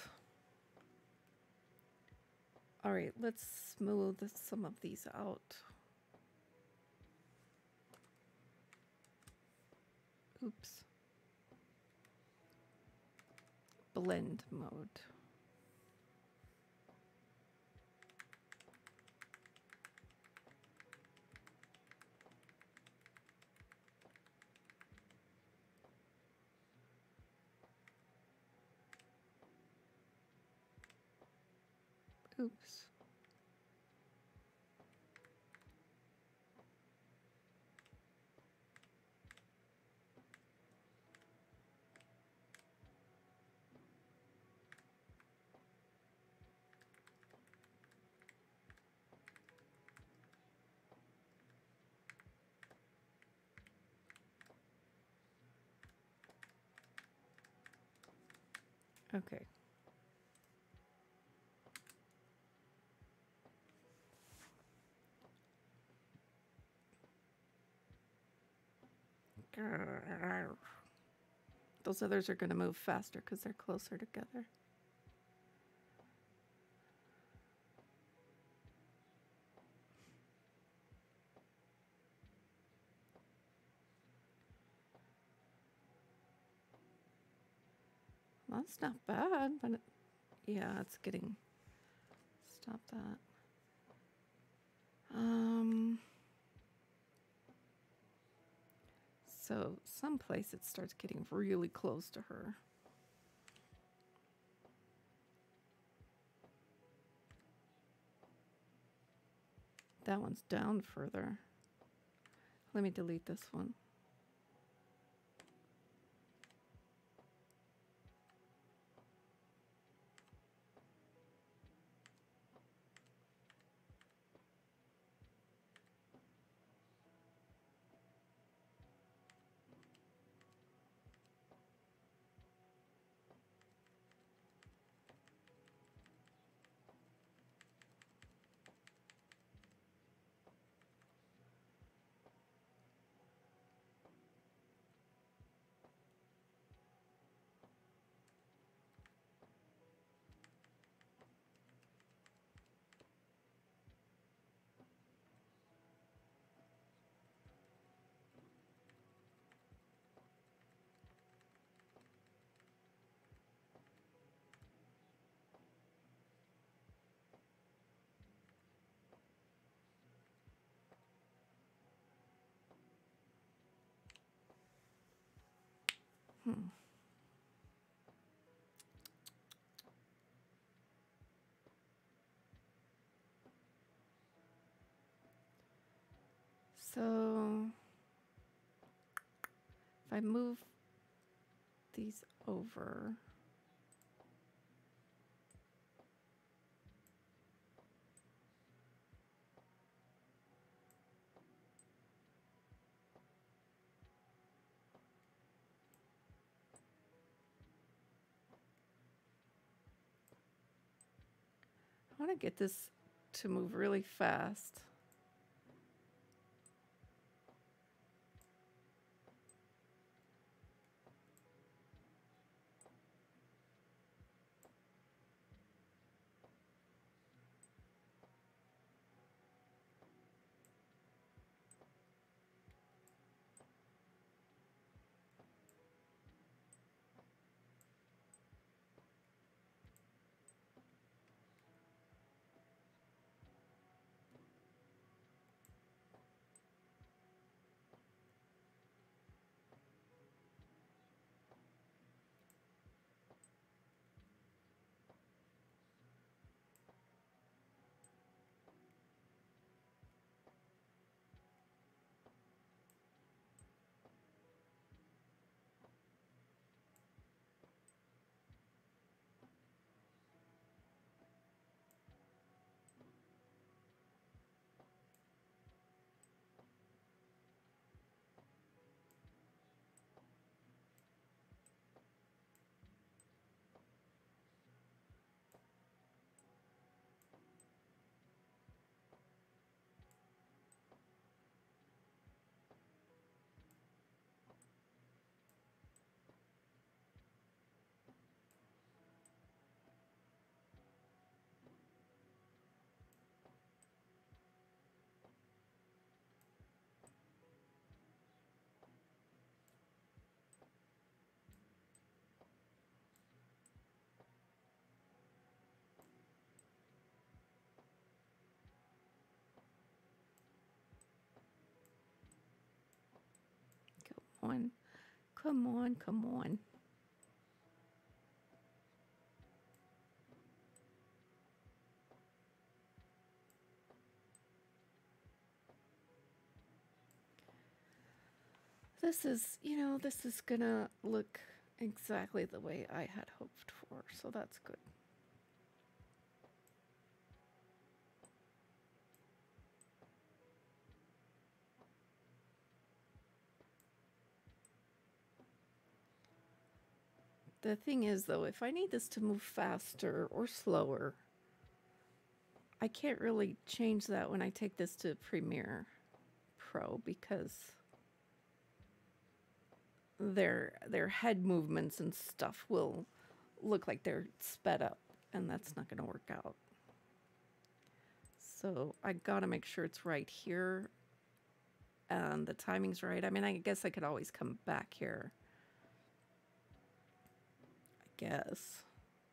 All right, let's smooth some of these out. Oops. Blend mode. Oops. Okay. Those others are going to move faster because they're closer together. That's not bad, but it, yeah, it's getting. Stop that. Um. So someplace it starts getting really close to her. That one's down further. Let me delete this one. Hmm. So if I move these over, I want to get this to move really fast. Come on, come on, come on. This is, you know, this is gonna look exactly the way I had hoped for, so that's good. The thing is, though, if I need this to move faster or slower, I can't really change that when I take this to Premiere Pro because their their head movements and stuff will look like they're sped up, and that's not going to work out. So I got to make sure it's right here and the timing's right. I mean, I guess I could always come back here. I guess.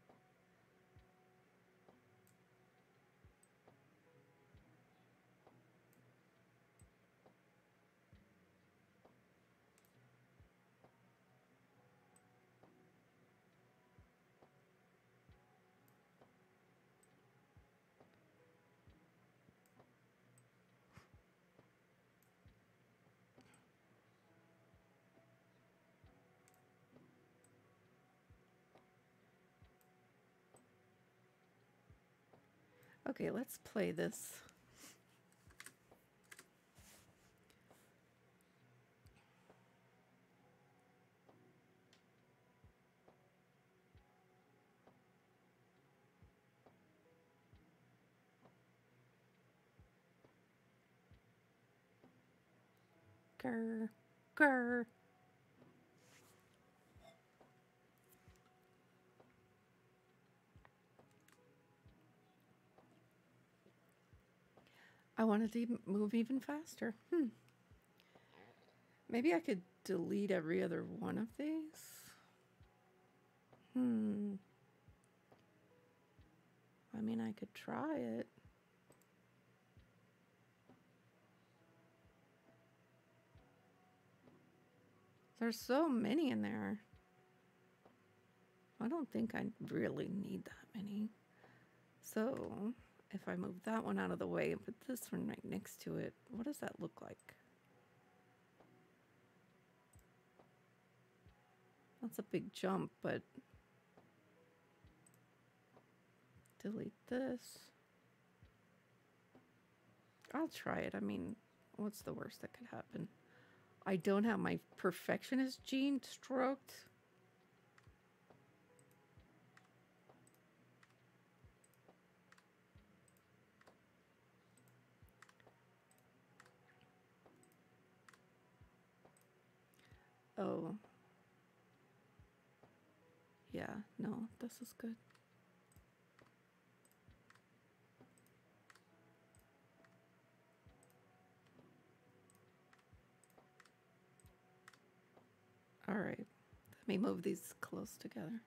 Okay, let's play this. Grr, grr. I wanted to move even faster. Hmm. Maybe I could delete every other one of these. Hmm. I mean, I could try it. There's so many in there. I don't think I really need that many. So if I move that one out of the way and put this one right next to it, what does that look like? That's a big jump, but delete this. I'll try it. I mean, what's the worst that could happen? I don't have my perfectionist gene stroked. Oh. Yeah, no, this is good. All right. Let me move these close together.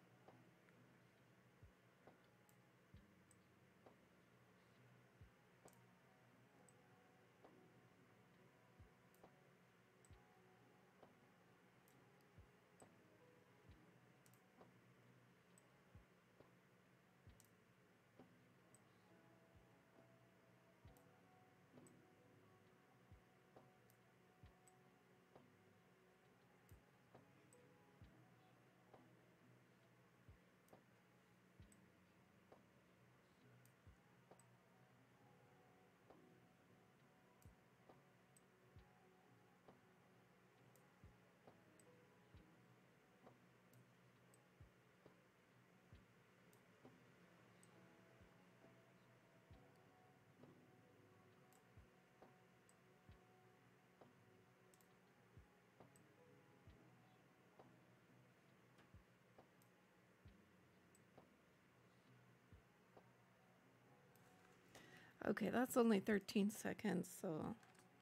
Okay, that's only thirteen seconds, so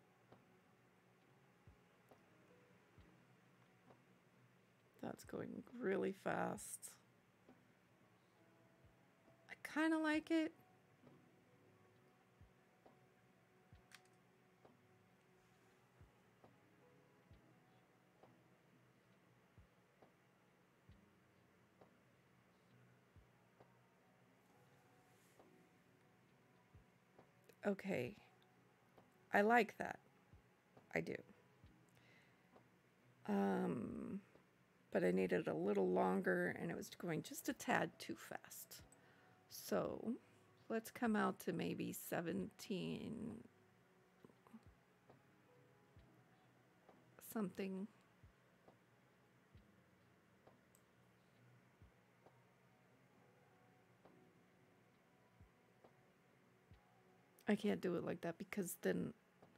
that's going really fast. I kind of like it. Okay, I like that. I do. Um, but I needed a little longer and it was going just a tad too fast. So let's come out to maybe seventeen something. I can't do it like that because then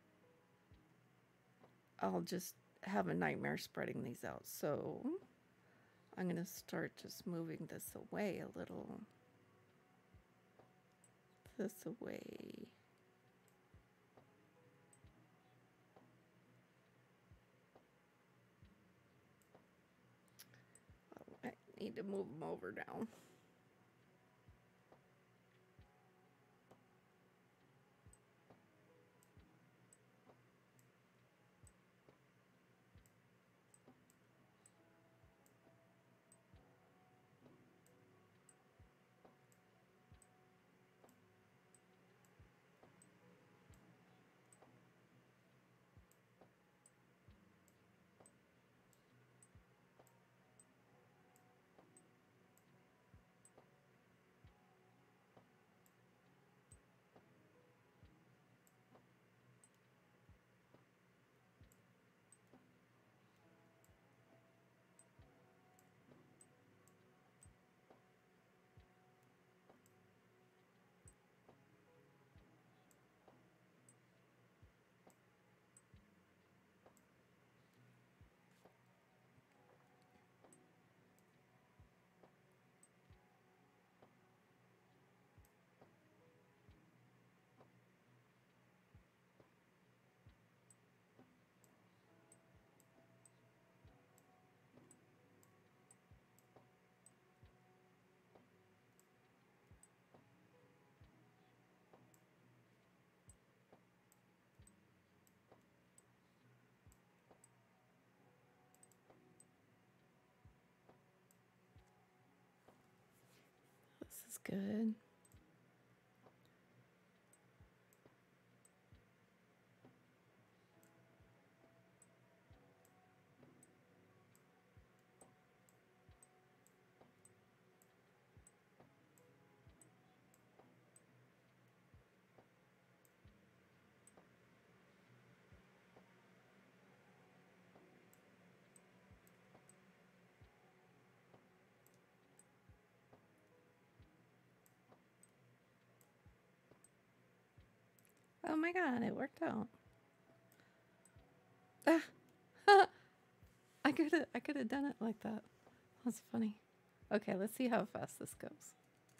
I'll just have a nightmare spreading these out. So I'm going to start just moving this away a little. This away. Oh, I need to move them over now. This is good. Oh my god, it worked out. Ah, I could have I could have done it like that. That's funny. Okay, let's see how fast this goes.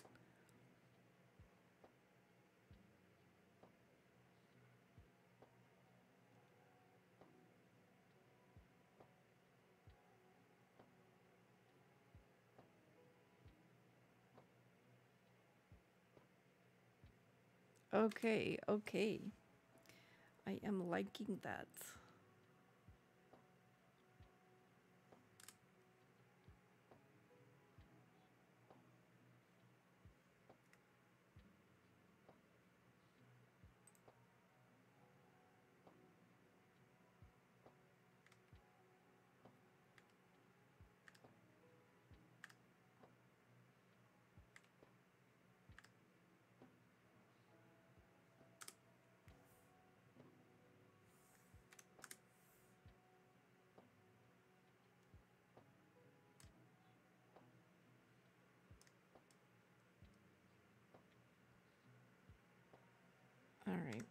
Okay, okay. I am liking that. All right.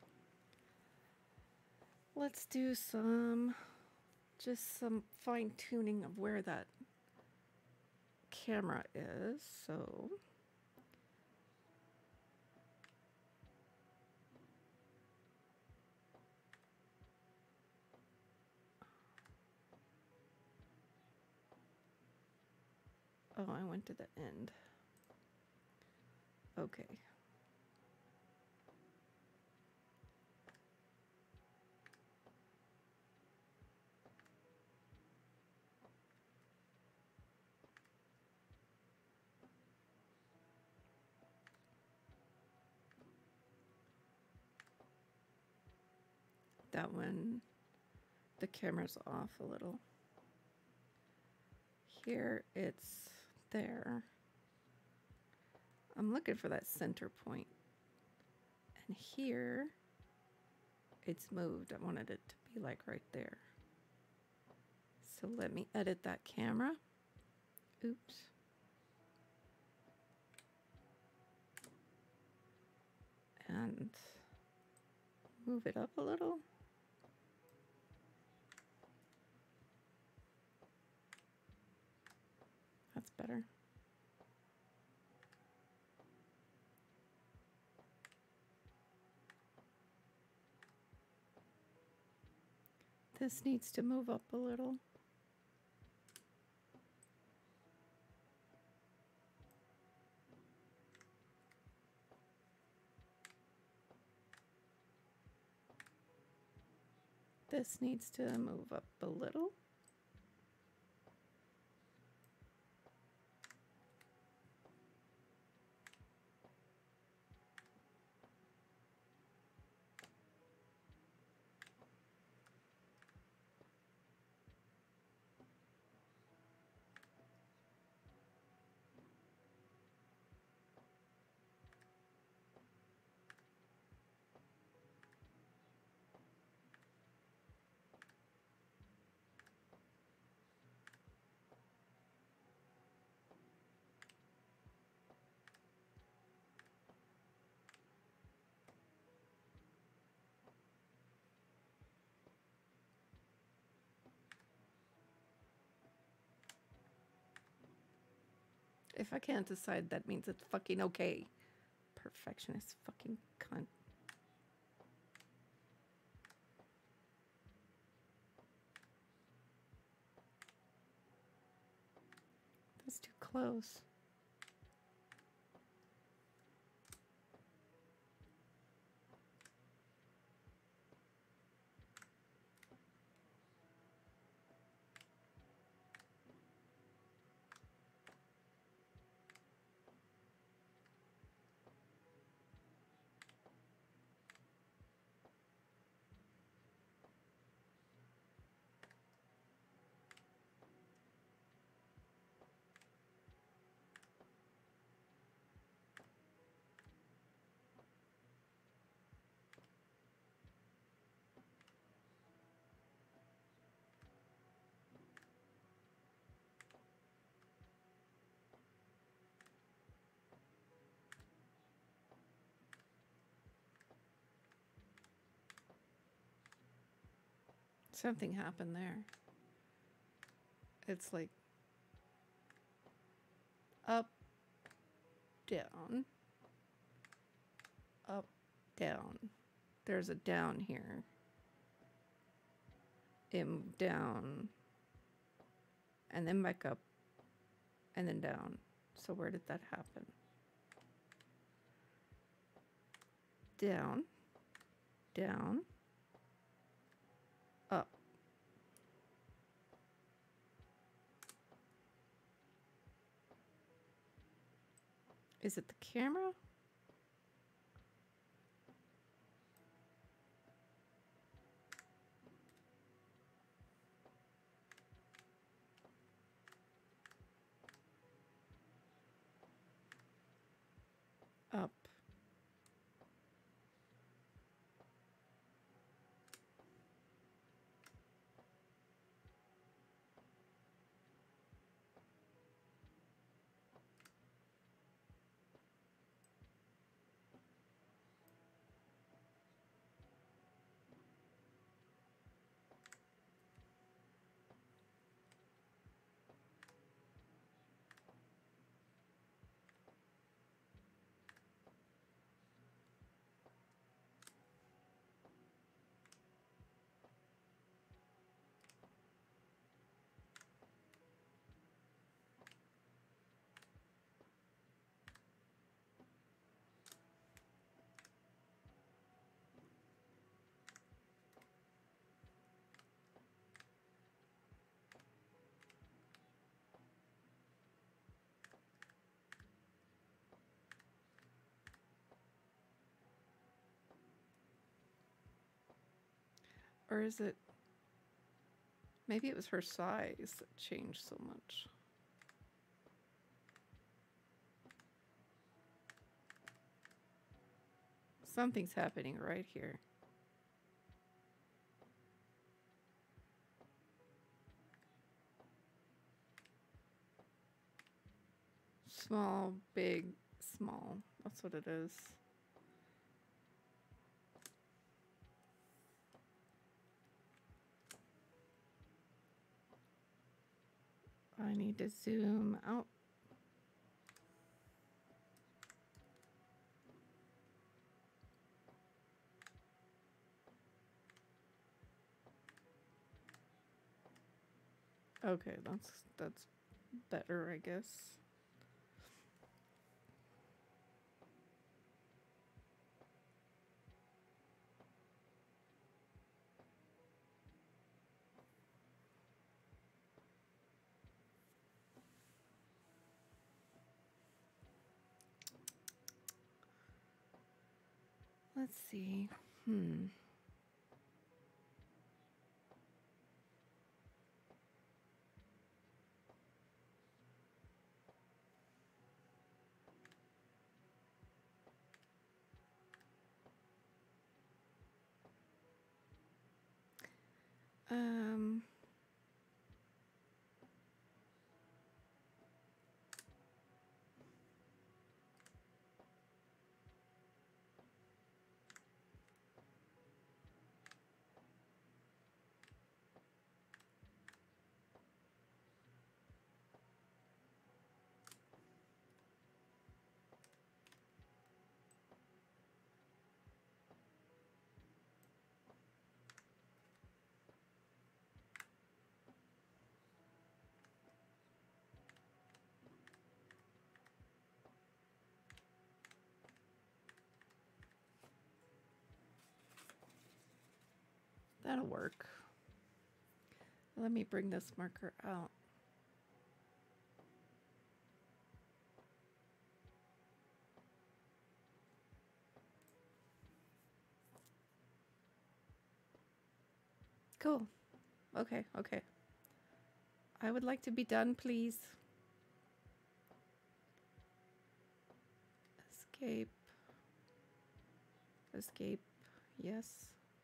Let's do some, just some fine tuning of where that camera is. So oh, I went to the end. Okay. That one, the camera's off a little. Here it's there. I'm looking for that center point. And here it's moved. I wanted it to be like right there. So let me edit that camera. Oops. And move it up a little. That's better. This needs to move up a little. This needs to move up a little. If I can't decide, that means it's fucking okay. Perfectionist fucking cunt. That's too close. Something happened there. It's like up, down, up, down. There's a down here. In, down, and then back up, and then down. So where did that happen? Down, down, up. Is it the camera? Up. Or is it, maybe it was her size that changed so much. Something's happening right here. Small, big, small. That's what it is. I need to zoom out. Okay, that's that's better, I guess. Let's see. Hmm. Um. That'll work. Let me bring this marker out. Cool. Okay, okay. I would like to be done, please. Escape. Escape. Yes.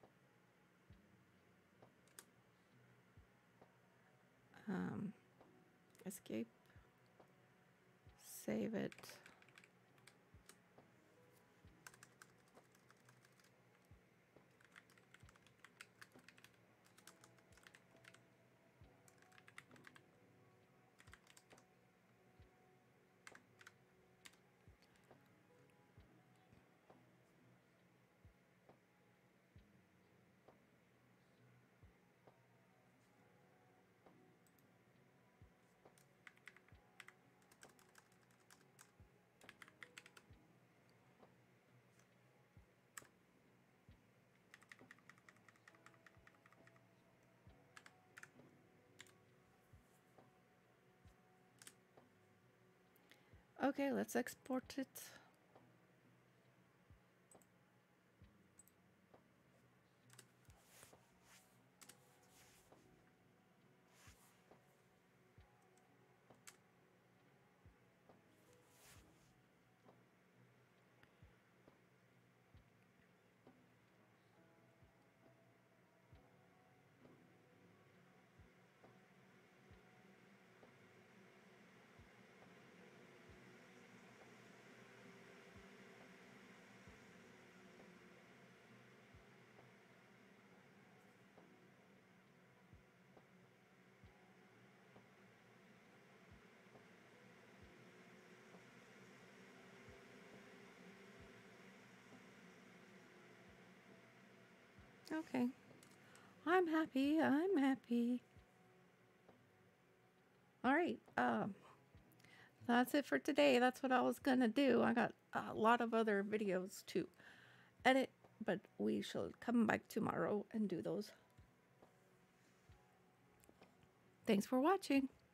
Um, escape. Save it. Okay, let's export it. Okay. I'm happy. I'm happy. All right. Um, that's it for today. That's what I was going to do. I got a lot of other videos to edit, but we shall come back tomorrow and do those. Thanks for watching.